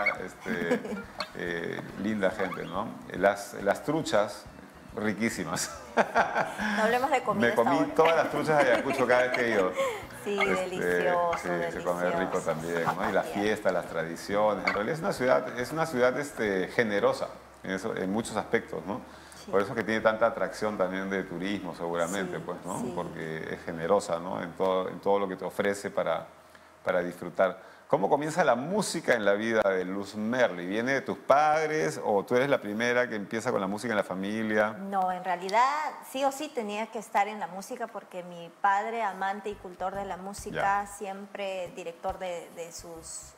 Speaker 2: linda gente, ¿no? Las truchas, riquísimas.
Speaker 6: No hablemos de comida
Speaker 2: Me comí
Speaker 6: hasta ahora.
Speaker 2: todas las truchas de Ayacucho cada vez que he ido.
Speaker 6: Sí, delicioso,
Speaker 2: Sí,
Speaker 6: delicioso.
Speaker 2: se come rico también, ¿no? Y las
Speaker 6: Bien.
Speaker 2: fiestas, las tradiciones. En realidad es una ciudad generosa en muchos aspectos, ¿no?
Speaker 6: Sí.
Speaker 2: Por eso que tiene tanta atracción también de turismo, seguramente,
Speaker 6: Sí,
Speaker 2: pues, ¿no?
Speaker 6: sí.
Speaker 2: Porque es generosa, ¿no? En todo lo que te ofrece para disfrutar. ¿Cómo comienza la música en la vida de Luz Merly? ¿Viene de tus padres o tú eres la primera que empieza con la música en la familia?
Speaker 6: No, en realidad sí o sí tenía que estar en la música porque mi padre, amante y cultor de la música, siempre director de sus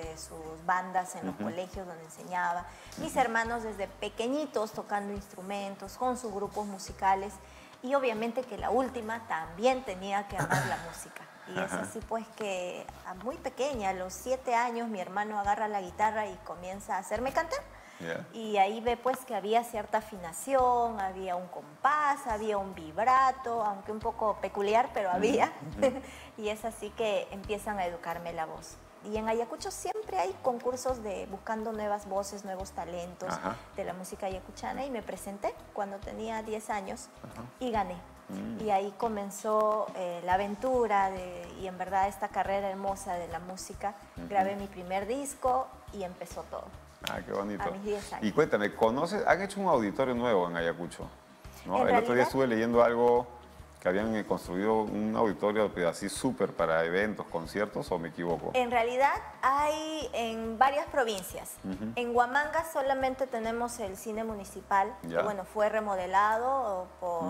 Speaker 6: bandas en los colegios donde enseñaba. Mis hermanos desde pequeñitos tocando instrumentos, con sus grupos musicales. Y obviamente que la última también tenía que amar la música. Y es así pues que a muy pequeña, a los 7 años, mi hermano agarra la guitarra y comienza a hacerme cantar. Y ahí ve pues que había cierta afinación, había un compás, había un vibrato, aunque un poco peculiar, pero había. Y es así que empiezan a educarme la voz. Y en Ayacucho siempre hay concursos de buscando nuevas voces, nuevos talentos de la música ayacuchana, y me presenté cuando tenía 10 años y gané. Y ahí comenzó la aventura y en verdad esta carrera hermosa de la música. Grabé mi primer disco y empezó todo.
Speaker 2: Ah, qué bonito.
Speaker 6: A mis 10 años.
Speaker 2: Y cuéntame, ¿han hecho un auditorio nuevo en Ayacucho? ¿No? El otro día estuve leyendo algo que habían construido un auditorio así súper para eventos, conciertos, ¿o me equivoco?
Speaker 6: En realidad hay en varias provincias. En Huamanga solamente tenemos el cine municipal, que bueno, fue remodelado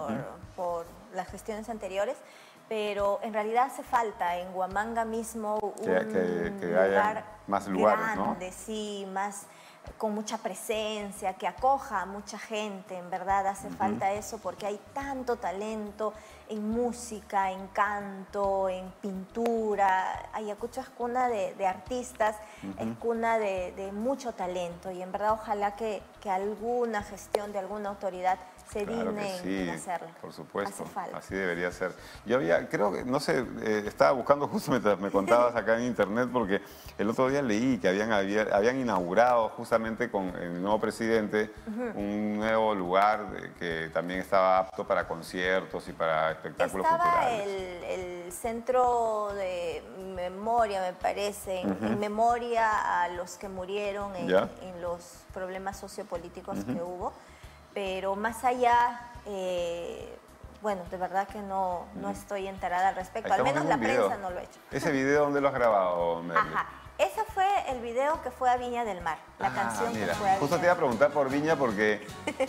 Speaker 6: por las gestiones anteriores, pero en realidad hace falta en Huamanga mismo un lugar
Speaker 2: más lugares,
Speaker 6: grande,
Speaker 2: ¿no?
Speaker 6: Sí, más con mucha presencia, que acoja a mucha gente. En verdad hace falta eso porque hay tanto talento en música, en canto, en pintura. Ayacucho es cuna de artistas, es cuna de mucho talento, y en verdad ojalá que alguna gestión de alguna autoridad se digne en hacerlo.
Speaker 2: Por supuesto,
Speaker 6: hace falta.
Speaker 2: Así debería ser. Yo creo que, no sé, estaba buscando justo mientras me contabas acá en internet, porque el otro día leí que habían inaugurado justamente con el nuevo presidente un nuevo lugar que también estaba apto para conciertos y para espectáculos culturales.
Speaker 6: El centro de memoria, me parece, en memoria a los que murieron en los problemas sociopolíticos que hubo. Pero más allá, bueno, de verdad que no estoy enterada al respecto. Al menos la prensa no lo ha hecho.
Speaker 2: ¿Ese video dónde lo has grabado, Merly?
Speaker 6: Ese fue el video que fue a Viña del Mar, la canción que fue a Viña.
Speaker 2: Justo te iba a preguntar por Viña porque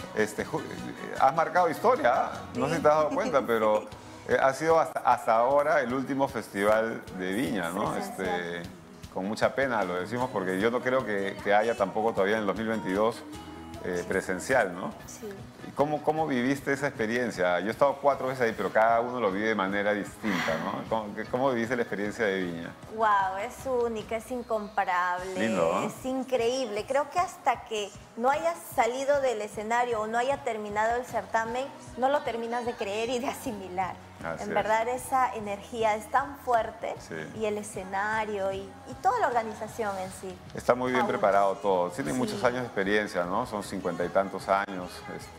Speaker 2: has marcado historia, no sé si te has dado cuenta, pero ha sido hasta ahora el último festival de Viña, ¿no? Con mucha pena lo decimos porque yo no creo que haya tampoco todavía en el 2022 presencial, ¿no? Sí. ¿Y cómo viviste esa experiencia? Yo he estado 4 veces ahí, pero cada uno lo vive de manera distinta, ¿no? ¿Cómo viviste la experiencia de Viña?
Speaker 6: Wow, es única, es incomparable,
Speaker 2: lindo, ¿no?
Speaker 6: Es increíble. Creo que hasta que no hayas salido del escenario o no haya terminado el certamen, no lo terminas de creer y de asimilar. En verdad esa energía es tan fuerte, y el escenario y toda la organización en sí.
Speaker 2: Está muy bien preparado todo. Tiene muchos años de experiencia, ¿no? Son 50 y tantos años.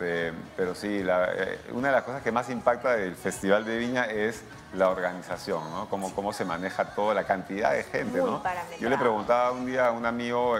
Speaker 2: Pero sí, una de las cosas que más impacta del Festival de Viña es la organización, ¿no? Cómo se maneja toda la cantidad de gente, ¿no? Yo le preguntaba un día a un amigo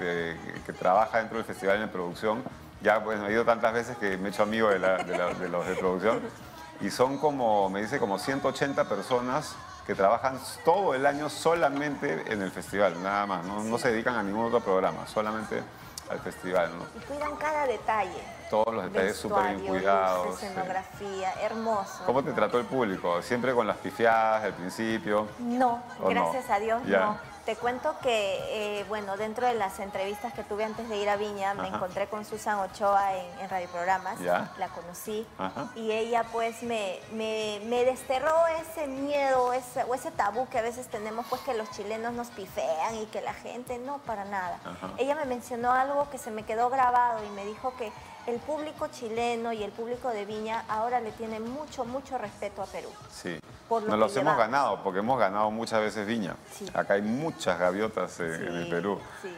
Speaker 2: que trabaja dentro del festival en producción. Ya pues me he ido tantas veces que me he hecho amigo de los de producción. Y son como, me dice, como 180 personas que trabajan todo el año solamente en el festival, nada más. No se dedican a ningún otro programa, solamente al festival, ¿no?
Speaker 6: Y cuidan cada detalle.
Speaker 2: Todos los detalles súper bien cuidados.
Speaker 6: Escenografía, hermoso.
Speaker 2: ¿Cómo te trató el público? ¿Siempre con las pifiadas al principio?
Speaker 6: No, gracias a Dios no. Te cuento que, bueno, dentro de las entrevistas que tuve antes de ir a Viña, me encontré con Susan Ochoa en radioprogramas, la conocí, y ella pues me desterró ese miedo o ese tabú que a veces tenemos, pues que los chilenos nos pifean y que la gente, no, para nada. Ella me mencionó algo que se me quedó grabado y me dijo que el público chileno y el público de Viña ahora le tiene mucho, mucho respeto a Perú.
Speaker 2: Sí, nos los hemos ganado, porque hemos ganado muchas veces Viña. Sí. Acá hay muchas gaviotas en el Perú. Sí.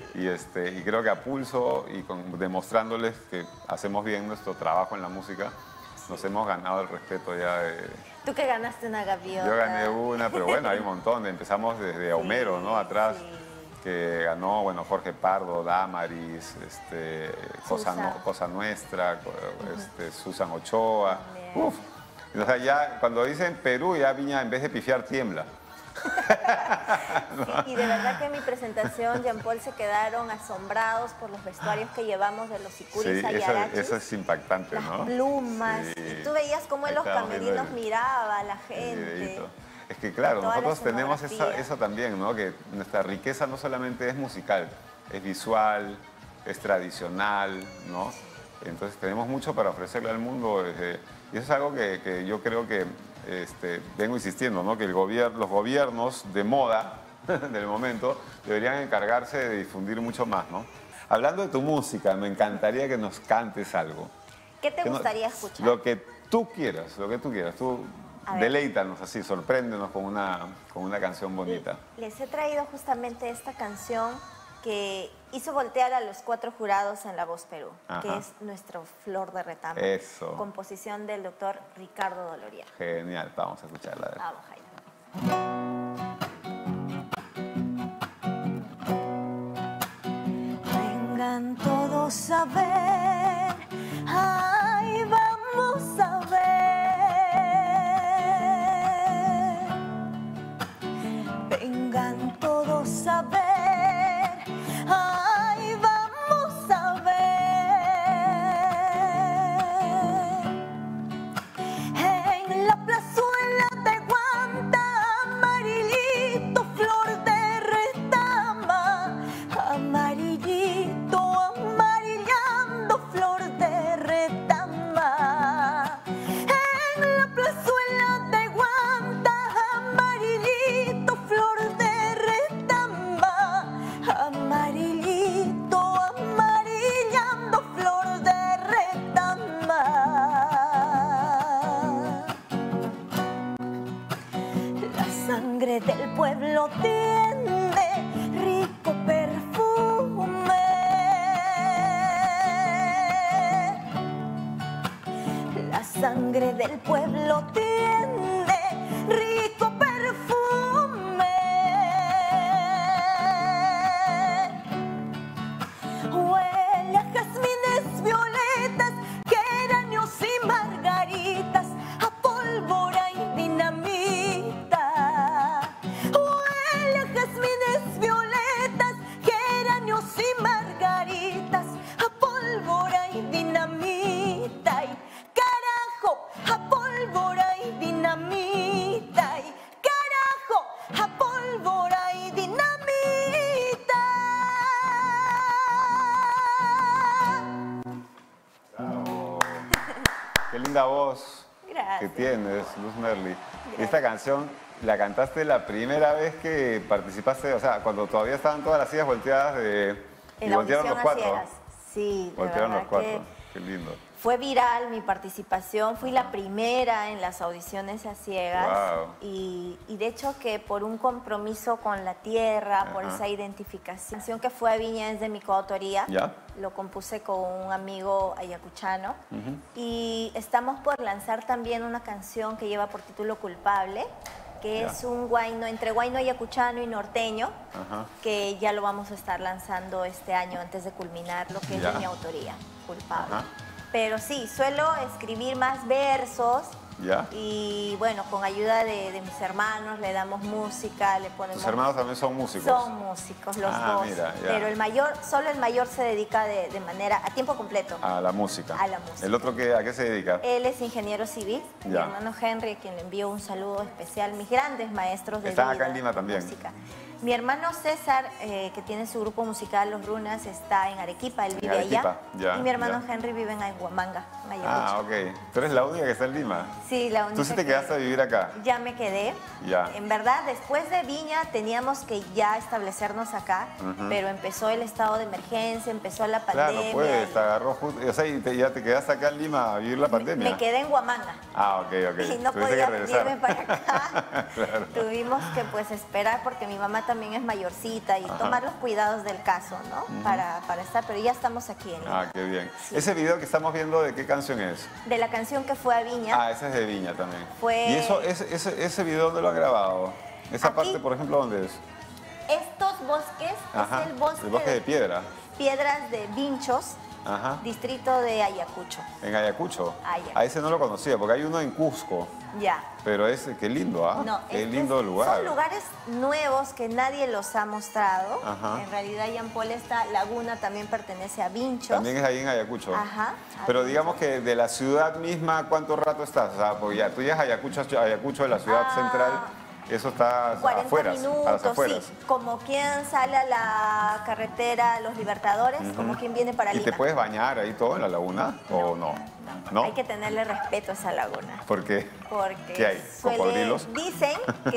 Speaker 2: Y creo que a pulso y demostrándoles que hacemos bien nuestro trabajo en la música, nos hemos ganado el respeto ya de...
Speaker 6: ¿Tú que ganaste una gaviota?
Speaker 2: Yo gané una, pero bueno, hay un montón. Empezamos desde Homero, ¿no? Atrás. Que ganó, bueno, Jorge Pardo, Damaris, Cosa Nuestra, Susan Ochoa. Uf. O sea, ya cuando dicen Perú, ya Viña en vez de pifiar tiembla.
Speaker 6: Sí, y de verdad que en mi presentación, Jean Paul, se quedaron asombrados por los vestuarios que llevamos de los sicuris
Speaker 2: Sí,
Speaker 6: a Yarachis.
Speaker 2: eso es impactante,
Speaker 6: Las
Speaker 2: ¿no?
Speaker 6: plumas.
Speaker 2: Sí.
Speaker 6: Y tú veías cómo en los
Speaker 2: Ahí estamos viendo
Speaker 6: camerinos miraba a la gente.
Speaker 2: videíto. Es que claro,
Speaker 6: Toda la
Speaker 2: nosotros tenemos
Speaker 6: escenografía.
Speaker 2: eso también, ¿no? Que nuestra riqueza no solamente es musical, es visual, es tradicional, ¿no? Entonces tenemos mucho para ofrecerle al mundo. Y eso es algo que yo creo que vengo insistiendo, ¿no? Que los gobiernos de moda del momento deberían encargarse de difundir mucho más, ¿no? Hablando de tu música, me encantaría que nos cantes algo.
Speaker 6: ¿Qué te gustaría escuchar?
Speaker 2: Lo que tú quieras, lo que tú quieras. Tú
Speaker 6: A ver.
Speaker 2: deleítanos así, sorpréndenos con una canción bonita.
Speaker 6: Les he traído justamente esta canción que hizo voltear a los 4 jurados en La Voz Perú,
Speaker 2: Ajá.
Speaker 6: que es Nuestro Flor de Retamo.
Speaker 2: Eso.
Speaker 6: Composición del doctor Ricardo Doloría.
Speaker 2: Genial, vamos a escucharla.
Speaker 6: Vamos, Jairo. Vengan todos a ver, ay, vamos a ver. Vengan todos a ver, ay, vamos a ver. En la plazuela de Guanta, amarillito, flor de retama, amarillito, amarillando, flor de retama. En la plazuela de Guanta, amarillito, flor de retama, amarillito, amarillando, flor de retama. La sangre del pueblo tiende rico perfume. La sangre del pueblo tiende rico perfume. Huele a jazmines, violetas, geranios y margaritas, a pólvora y dinamita. Huele a jazmines, violetas, geranios y margaritas, a pólvora y dinamita. Y carajo, a pólvora y dinamita. Y carajo, a pólvora y dinamita.
Speaker 2: Qué linda voz que
Speaker 6: Gracias.
Speaker 2: tienes, Luz Merli. Esta canción la cantaste la primera vez que participaste, o sea, cuando todavía estaban todas las sillas volteadas y
Speaker 6: En la
Speaker 2: voltearon los
Speaker 6: audición a
Speaker 2: 4.
Speaker 6: ciegas. Sí, de
Speaker 2: Voltearon los
Speaker 6: verdad
Speaker 2: 4.
Speaker 6: que
Speaker 2: Qué lindo.
Speaker 6: fue viral mi participación, fui la primera en las audiciones a ciegas.
Speaker 2: Wow.
Speaker 6: Y de hecho que por un compromiso con la tierra, por
Speaker 2: Ajá.
Speaker 6: esa identificación que fue a Viña es de mi coautoría,
Speaker 2: ¿Ya?
Speaker 6: lo compuse con un amigo ayacuchano. Y estamos por lanzar también una canción que lleva por título Culpable, que
Speaker 2: Ya.
Speaker 6: es un guayno, entre guayno ayacuchano y norteño,
Speaker 2: Ajá.
Speaker 6: que ya lo vamos a estar lanzando este año antes de culminar lo que es
Speaker 2: Ya.
Speaker 6: de mi autoría, Culpable.
Speaker 2: Ajá.
Speaker 6: Pero sí, suelo escribir más versos
Speaker 2: ¿Ya?
Speaker 6: y bueno, con ayuda de mis hermanos le damos música, le ponemos...
Speaker 2: Tus hermanos también son músicos.
Speaker 6: Son músicos los
Speaker 2: Ah,
Speaker 6: dos,
Speaker 2: mira, ya.
Speaker 6: pero solo el mayor se dedica de manera a tiempo completo.
Speaker 2: A la música.
Speaker 6: A la música.
Speaker 2: ¿El otro a qué se dedica?
Speaker 6: Él es ingeniero civil, mi
Speaker 2: Ya.
Speaker 6: hermano Henry, a quien le envío un saludo especial, mis grandes maestros de
Speaker 2: Están
Speaker 6: vida,
Speaker 2: acá en Lima también.
Speaker 6: música. Mi hermano César, que tiene su grupo musical Los Runas, está en Arequipa, él vive
Speaker 2: Arequipa,
Speaker 6: allá.
Speaker 2: ya,
Speaker 6: y mi hermano
Speaker 2: ya.
Speaker 6: Henry vive en Huamanga, Ayacucho.
Speaker 2: Ah, ok. Tú eres la única que está en Lima.
Speaker 6: Sí, la única
Speaker 2: ¿Tú sí te
Speaker 6: que-
Speaker 2: quedaste a vivir acá?
Speaker 6: Ya me quedé.
Speaker 2: Ya.
Speaker 6: En verdad, después de Viña teníamos que ya establecernos acá, pero empezó el estado de emergencia, empezó la pandemia.
Speaker 2: Claro, pues, te agarró justo. O sea, y ya te quedaste acá en Lima a vivir la pandemia.
Speaker 6: Me quedé en Huamanga.
Speaker 2: Ah, ok, ok.
Speaker 6: Y no
Speaker 2: Tuviste
Speaker 6: podía
Speaker 2: que regresar.
Speaker 6: venirme para acá.
Speaker 2: Claro.
Speaker 6: Tuvimos que pues esperar porque mi mamá también es mayorcita y tomar los cuidados del caso, ¿no? Para estar, pero ya estamos aquí en Lima.
Speaker 2: Ah, qué bien.
Speaker 6: Sí.
Speaker 2: Ese video que estamos viendo, ¿de qué canción es?
Speaker 6: De la canción que fue a Viña.
Speaker 2: Ah, ese es de Viña también.
Speaker 6: Fue-
Speaker 2: ¿Y ese video dónde lo ha grabado? Esa
Speaker 6: Aquí.
Speaker 2: parte, por ejemplo, ¿dónde es?
Speaker 6: Estos bosques
Speaker 2: Ajá.
Speaker 6: es el bosque
Speaker 2: de piedra.
Speaker 6: piedras de vinchos
Speaker 2: Ajá.
Speaker 6: distrito de Ayacucho.
Speaker 2: En Ayacucho.
Speaker 6: Ayacucho.
Speaker 2: A ese no lo conocía, porque hay uno en Cusco.
Speaker 6: Ya.
Speaker 2: Pero qué lindo, ¿ah?
Speaker 6: No,
Speaker 2: Qué lindo lugar.
Speaker 6: Son lugares nuevos que nadie los ha mostrado.
Speaker 2: Ajá.
Speaker 6: En realidad, Yampol, esta laguna también pertenece a Vinchos.
Speaker 2: También es ahí en Ayacucho.
Speaker 6: Ajá.
Speaker 2: Pero digamos que de la ciudad misma, ¿cuánto rato estás? O sea, porque ya tú llegas a Ayacucho de la ciudad central, eso está
Speaker 6: 40
Speaker 2: afuera, a las
Speaker 6: minutos,
Speaker 2: afueras.
Speaker 6: sí. Como quien sale a la carretera Los Libertadores, como quien viene para
Speaker 2: ¿Y
Speaker 6: Lima.
Speaker 2: te puedes bañar ahí todo en la laguna o no? ¿No?
Speaker 6: Hay que tenerle respeto a esa laguna.
Speaker 2: ¿Por qué?
Speaker 6: Porque
Speaker 2: ¿Qué hay? ¿Cocodrilos?
Speaker 6: dicen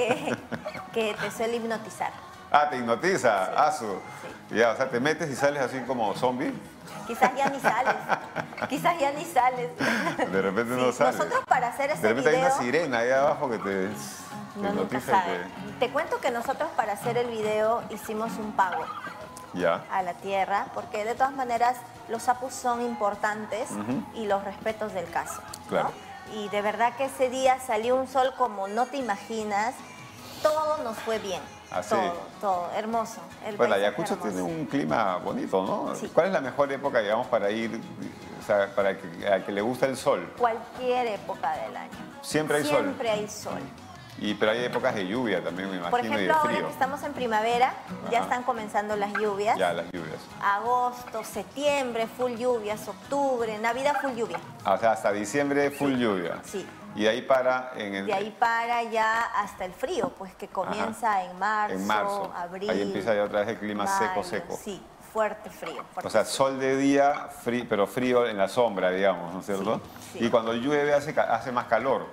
Speaker 6: que te suele hipnotizar.
Speaker 2: Ah, te hipnotiza, Asu. Ya, o sea, te metes y sales así como zombie.
Speaker 6: Quizás ya ni sales. Quizás ya ni sales.
Speaker 2: De repente no sales.
Speaker 6: Nosotros para hacer ese
Speaker 2: De repente
Speaker 6: video...
Speaker 2: hay una sirena ahí abajo que te
Speaker 6: No, nunca
Speaker 2: hipnotiza
Speaker 6: sabe. Te cuento que nosotros para hacer el video hicimos un pago
Speaker 2: Ya.
Speaker 6: a la tierra, porque de todas maneras los sapos son importantes y los respetos del caso. ¿no?
Speaker 2: Claro.
Speaker 6: Y de verdad que ese día salió un sol como no te imaginas. Todo nos fue bien.
Speaker 2: Así.
Speaker 6: Todo, hermoso. El
Speaker 2: Bueno,
Speaker 6: paisaje
Speaker 2: Ayacucho
Speaker 6: hermoso.
Speaker 2: tiene un clima bonito, ¿no?
Speaker 6: Sí.
Speaker 2: ¿Cuál es la mejor época, digamos, para ir, o sea, para que, al que le gusta el sol?
Speaker 6: Cualquier época del año.
Speaker 2: Siempre hay sol.
Speaker 6: Siempre hay sol.
Speaker 2: Pero hay épocas de lluvia también, me
Speaker 6: Por
Speaker 2: imagino, y
Speaker 6: ejemplo,
Speaker 2: de
Speaker 6: ahora
Speaker 2: frío.
Speaker 6: que estamos en primavera, ya
Speaker 2: Ajá.
Speaker 6: están comenzando las lluvias.
Speaker 2: Ya, las lluvias.
Speaker 6: Agosto, septiembre, full lluvias, octubre, Navidad, full lluvia.
Speaker 2: O sea, hasta diciembre, full lluvia.
Speaker 6: Sí.
Speaker 2: Y de ahí para en el...
Speaker 6: De ahí para ya hasta el frío, pues que comienza en marzo, abril.
Speaker 2: Ahí empieza ya otra vez el clima
Speaker 6: mayo,
Speaker 2: seco.
Speaker 6: Sí, fuerte frío. fuerte
Speaker 2: O sea,
Speaker 6: frío.
Speaker 2: sol de día, pero frío en la sombra, digamos, ¿no es cierto?
Speaker 6: Sí, sí.
Speaker 2: Y cuando llueve hace más calor.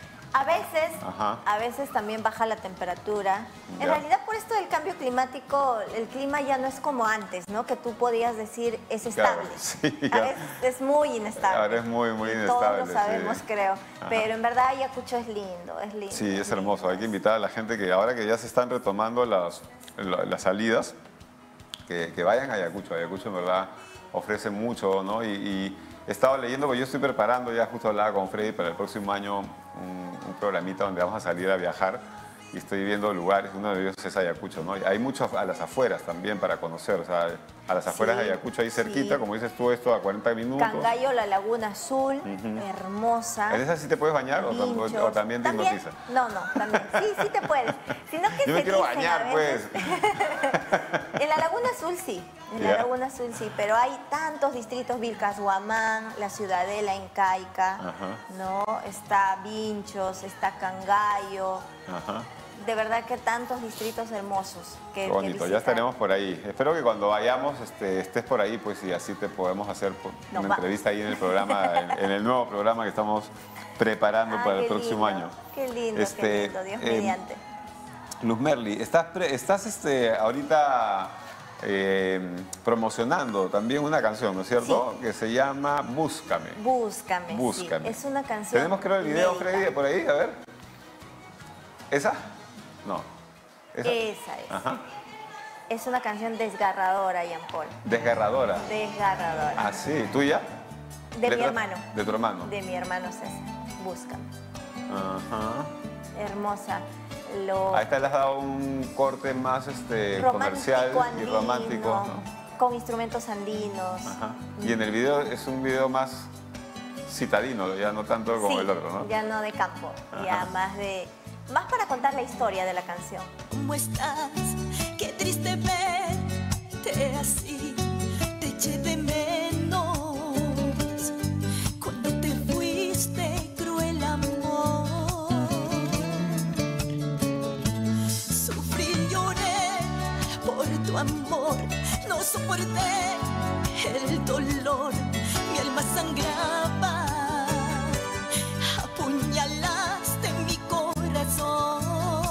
Speaker 2: Ajá.
Speaker 6: A veces también baja la temperatura. En
Speaker 2: Ya.
Speaker 6: realidad, por esto del cambio climático, el clima ya no es como antes, ¿no? Que tú podías decir es
Speaker 2: Claro,
Speaker 6: estable.
Speaker 2: sí,
Speaker 6: A
Speaker 2: ya.
Speaker 6: veces es muy inestable.
Speaker 2: Ahora es muy, muy
Speaker 6: Todos
Speaker 2: inestable.
Speaker 6: lo sabemos,
Speaker 2: sí.
Speaker 6: creo.
Speaker 2: Ajá.
Speaker 6: Pero en verdad Ayacucho es lindo, es lindo.
Speaker 2: Sí, es hermoso. Hay que invitar a la gente que ahora que ya se están retomando las salidas, que vayan a Ayacucho. Ayacucho en verdad ofrece mucho, ¿no? Y he estado leyendo, porque yo estoy preparando, ya justo hablaba con Freddy para el próximo año, un programita donde vamos a salir a viajar y estoy viendo lugares, uno de ellos es Ayacucho, ¿no? Y hay muchos a las afueras también para conocer, o sea, a las afueras
Speaker 6: Sí,
Speaker 2: de Ayacucho, ahí cerquita,
Speaker 6: sí.
Speaker 2: como dices tú, esto a 40 minutos.
Speaker 6: Cangallo, la Laguna Azul, hermosa.
Speaker 2: ¿En esa sí te puedes bañar o
Speaker 6: Vinchos.
Speaker 2: también te hipnotiza?
Speaker 6: No, también. Sí te puedes. Sino que
Speaker 2: Yo me
Speaker 6: se
Speaker 2: quiero
Speaker 6: dicen
Speaker 2: bañar,
Speaker 6: a
Speaker 2: pues.
Speaker 6: veces- En la Laguna Azul sí. En
Speaker 2: Ya.
Speaker 6: la Laguna Azul sí, pero hay tantos distritos, Vilcashuamán, la Ciudadela Incaica,
Speaker 2: Ajá.
Speaker 6: ¿no? Está Vinchos, está Cangallo.
Speaker 2: Ajá.
Speaker 6: De verdad que tantos distritos hermosos que
Speaker 2: Qué bonito,
Speaker 6: visitar.
Speaker 2: ya estaremos por ahí. Espero que cuando vayamos estés por ahí, pues, y así te podemos hacer
Speaker 6: Nos
Speaker 2: una
Speaker 6: va.
Speaker 2: entrevista ahí en el programa, en el nuevo programa que estamos preparando
Speaker 6: Ah,
Speaker 2: para el
Speaker 6: qué
Speaker 2: próximo
Speaker 6: lindo,
Speaker 2: año.
Speaker 6: Qué lindo, Dios mediante.
Speaker 2: Luz Merly, estás ahorita promocionando también una canción, ¿no es cierto? Que se llama Búscame.
Speaker 6: Búscame,
Speaker 2: Búscame.
Speaker 6: sí. Es una canción
Speaker 2: ¿Tenemos creo el video,
Speaker 6: inédita.
Speaker 2: Freddy, por ahí? A ver. ¿Esa? No. ¿Esa?
Speaker 6: Esa es.
Speaker 2: Ajá.
Speaker 6: Es una canción desgarradora, Jean Paul.
Speaker 2: Desgarradora.
Speaker 6: Desgarradora.
Speaker 2: Ah, sí. ¿Tuya?
Speaker 6: De mi
Speaker 2: Letra-
Speaker 6: hermano.
Speaker 2: De tu hermano.
Speaker 6: De mi hermano César. Búscame.
Speaker 2: Ajá.
Speaker 6: Hermosa.
Speaker 2: A esta le has dado un corte más comercial y
Speaker 6: andino,
Speaker 2: romántico. ¿no?
Speaker 6: Con instrumentos andinos.
Speaker 2: Ajá. Y en el video es un video más citadino, ya no tanto como
Speaker 6: Sí,
Speaker 2: el otro, ¿no?
Speaker 6: ya no de campo. Ya más para contar la historia de la canción.
Speaker 7: ¿Cómo estás? Qué triste verte así, te eché de menos cuando te fuiste, cruel amor. Sufrí, lloré por tu amor, no soporté el dolor, mi alma sangraba, apuñalaste mi corazón.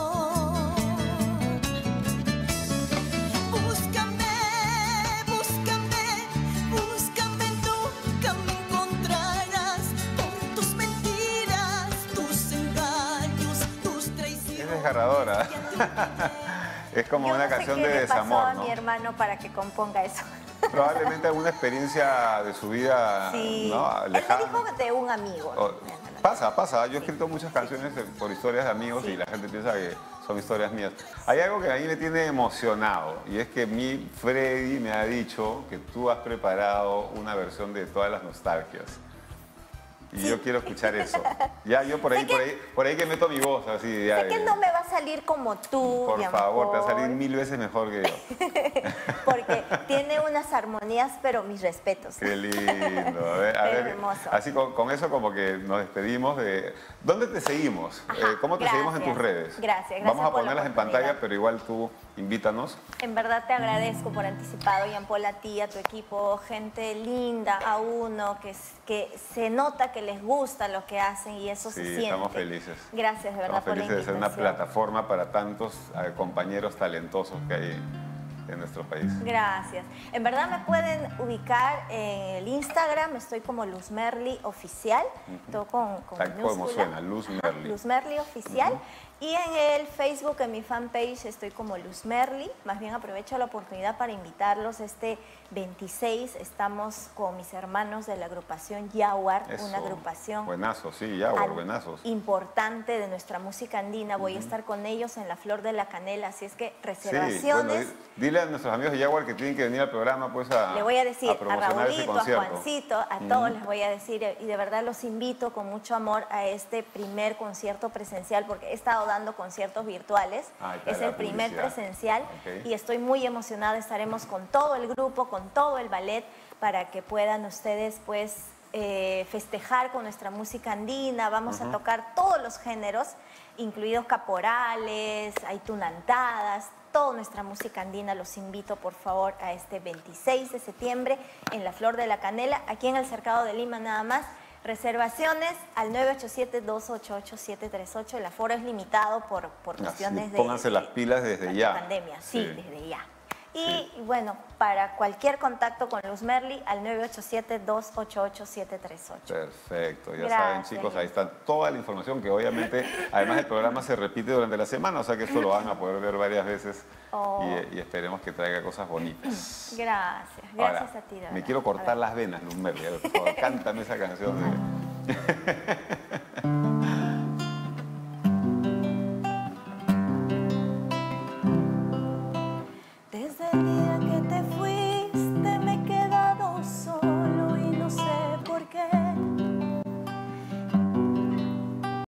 Speaker 7: Búscame, nunca me encontrarás por tus mentiras, tus engaños, tus traiciones.
Speaker 2: Es desgarradora. Es como
Speaker 6: Yo
Speaker 2: una
Speaker 6: no sé
Speaker 2: canción
Speaker 6: qué
Speaker 2: de
Speaker 6: le pasó
Speaker 2: desamor,
Speaker 6: a
Speaker 2: ¿no?
Speaker 6: mi hermano para que componga eso.
Speaker 2: Probablemente alguna experiencia de su vida,
Speaker 6: Sí.
Speaker 2: ¿no?
Speaker 6: Él me
Speaker 2: Lejana.
Speaker 6: dijo de un amigo.
Speaker 2: O- Pasa. Yo he escrito muchas canciones por historias de amigos y la gente piensa que son historias mías. Hay algo que a mí me tiene emocionado y es que mi Freddy me ha dicho que tú has preparado una versión de Todas las Nostalgias. Y yo quiero escuchar eso. Ya, yo por ahí que meto mi voz así. Ya,
Speaker 6: sé que no me va a salir como tú,
Speaker 2: por
Speaker 6: mi
Speaker 2: favor, te va a
Speaker 6: amor,
Speaker 2: salir 1000 veces mejor que yo.
Speaker 6: porque tiene unas armonías, pero mis respetos.
Speaker 2: Qué lindo. A ver,
Speaker 6: hermoso.
Speaker 2: así con eso como que nos despedimos de... ¿Dónde te seguimos?
Speaker 6: Ajá,
Speaker 2: ¿Cómo te seguimos en tus redes?
Speaker 6: Gracias
Speaker 2: Vamos a
Speaker 6: por la
Speaker 2: ponerlas en
Speaker 6: oportunidad.
Speaker 2: pantalla, pero igual tú invítanos.
Speaker 6: En verdad te agradezco por anticipado, Jean Paul, a ti, a tu equipo, gente linda, a uno, que se nota que les gusta lo que hacen y eso se siente.
Speaker 2: Estamos felices.
Speaker 6: Gracias, de verdad,
Speaker 2: Estamos felices de ser una
Speaker 6: invitación.
Speaker 2: plataforma para tantos compañeros talentosos que hay en nuestro país.
Speaker 6: Gracias. En verdad me pueden ubicar en el Instagram, estoy como Luz Merly Oficial, todo con
Speaker 2: Tal como
Speaker 6: minúscula.
Speaker 2: suena, Luz
Speaker 6: Ajá,
Speaker 2: Merly.
Speaker 6: Luz Merly Oficial. Y en el Facebook, en mi fanpage, estoy como Luz Merly. Más bien aprovecho la oportunidad para invitarlos. Este 26 estamos con mis hermanos de la agrupación Jaguar,
Speaker 2: Eso.
Speaker 6: una agrupación
Speaker 2: Buenazos, sí, Jaguar, buenazos.
Speaker 6: importante de nuestra música andina. Voy a estar con ellos en la Flor de la Canela, así es que
Speaker 2: Sí,
Speaker 6: reservaciones.
Speaker 2: bueno, dile a nuestros amigos de Jaguar que tienen que venir al programa pues
Speaker 6: Le voy a decir a
Speaker 2: promocionar ese
Speaker 6: Raulito, a
Speaker 2: concierto.
Speaker 6: Juancito, a todos les voy a decir, y de verdad los invito con mucho amor a este primer concierto presencial, porque he estado dando conciertos virtuales.
Speaker 2: Ahí está
Speaker 6: Es
Speaker 2: la
Speaker 6: el primer
Speaker 2: publicidad.
Speaker 6: presencial
Speaker 2: Ok.
Speaker 6: y estoy muy emocionada. Estaremos con todo el grupo, con todo el ballet, para que puedan ustedes pues festejar con nuestra música andina. Vamos a tocar todos los géneros, incluidos caporales, hay tunantadas, toda nuestra música andina. Los invito por favor a este 26 de septiembre en la Flor de la Canela, aquí en el Cercado de Lima nada más. Reservaciones al 987-288-738. El aforo es limitado por cuestiones
Speaker 2: Así,
Speaker 6: de...
Speaker 2: pónganse las pilas desde ya.
Speaker 6: pandemia, sí,
Speaker 2: Sí.
Speaker 6: desde ya. Y bueno, para cualquier contacto con Luz Merly, al 987-288-738.
Speaker 2: Perfecto, ya
Speaker 6: Gracias.
Speaker 2: saben chicos, ahí está toda la información que obviamente, además el programa se repite durante la semana, o sea que esto lo van a poder ver varias veces y esperemos que traiga cosas bonitas.
Speaker 6: Gracias,
Speaker 2: Ahora,
Speaker 6: gracias a ti. de
Speaker 2: me
Speaker 6: verdad.
Speaker 2: quiero
Speaker 6: A
Speaker 2: cortar
Speaker 6: ver.
Speaker 2: las venas, Luz Merly, por favor, cántame esa canción.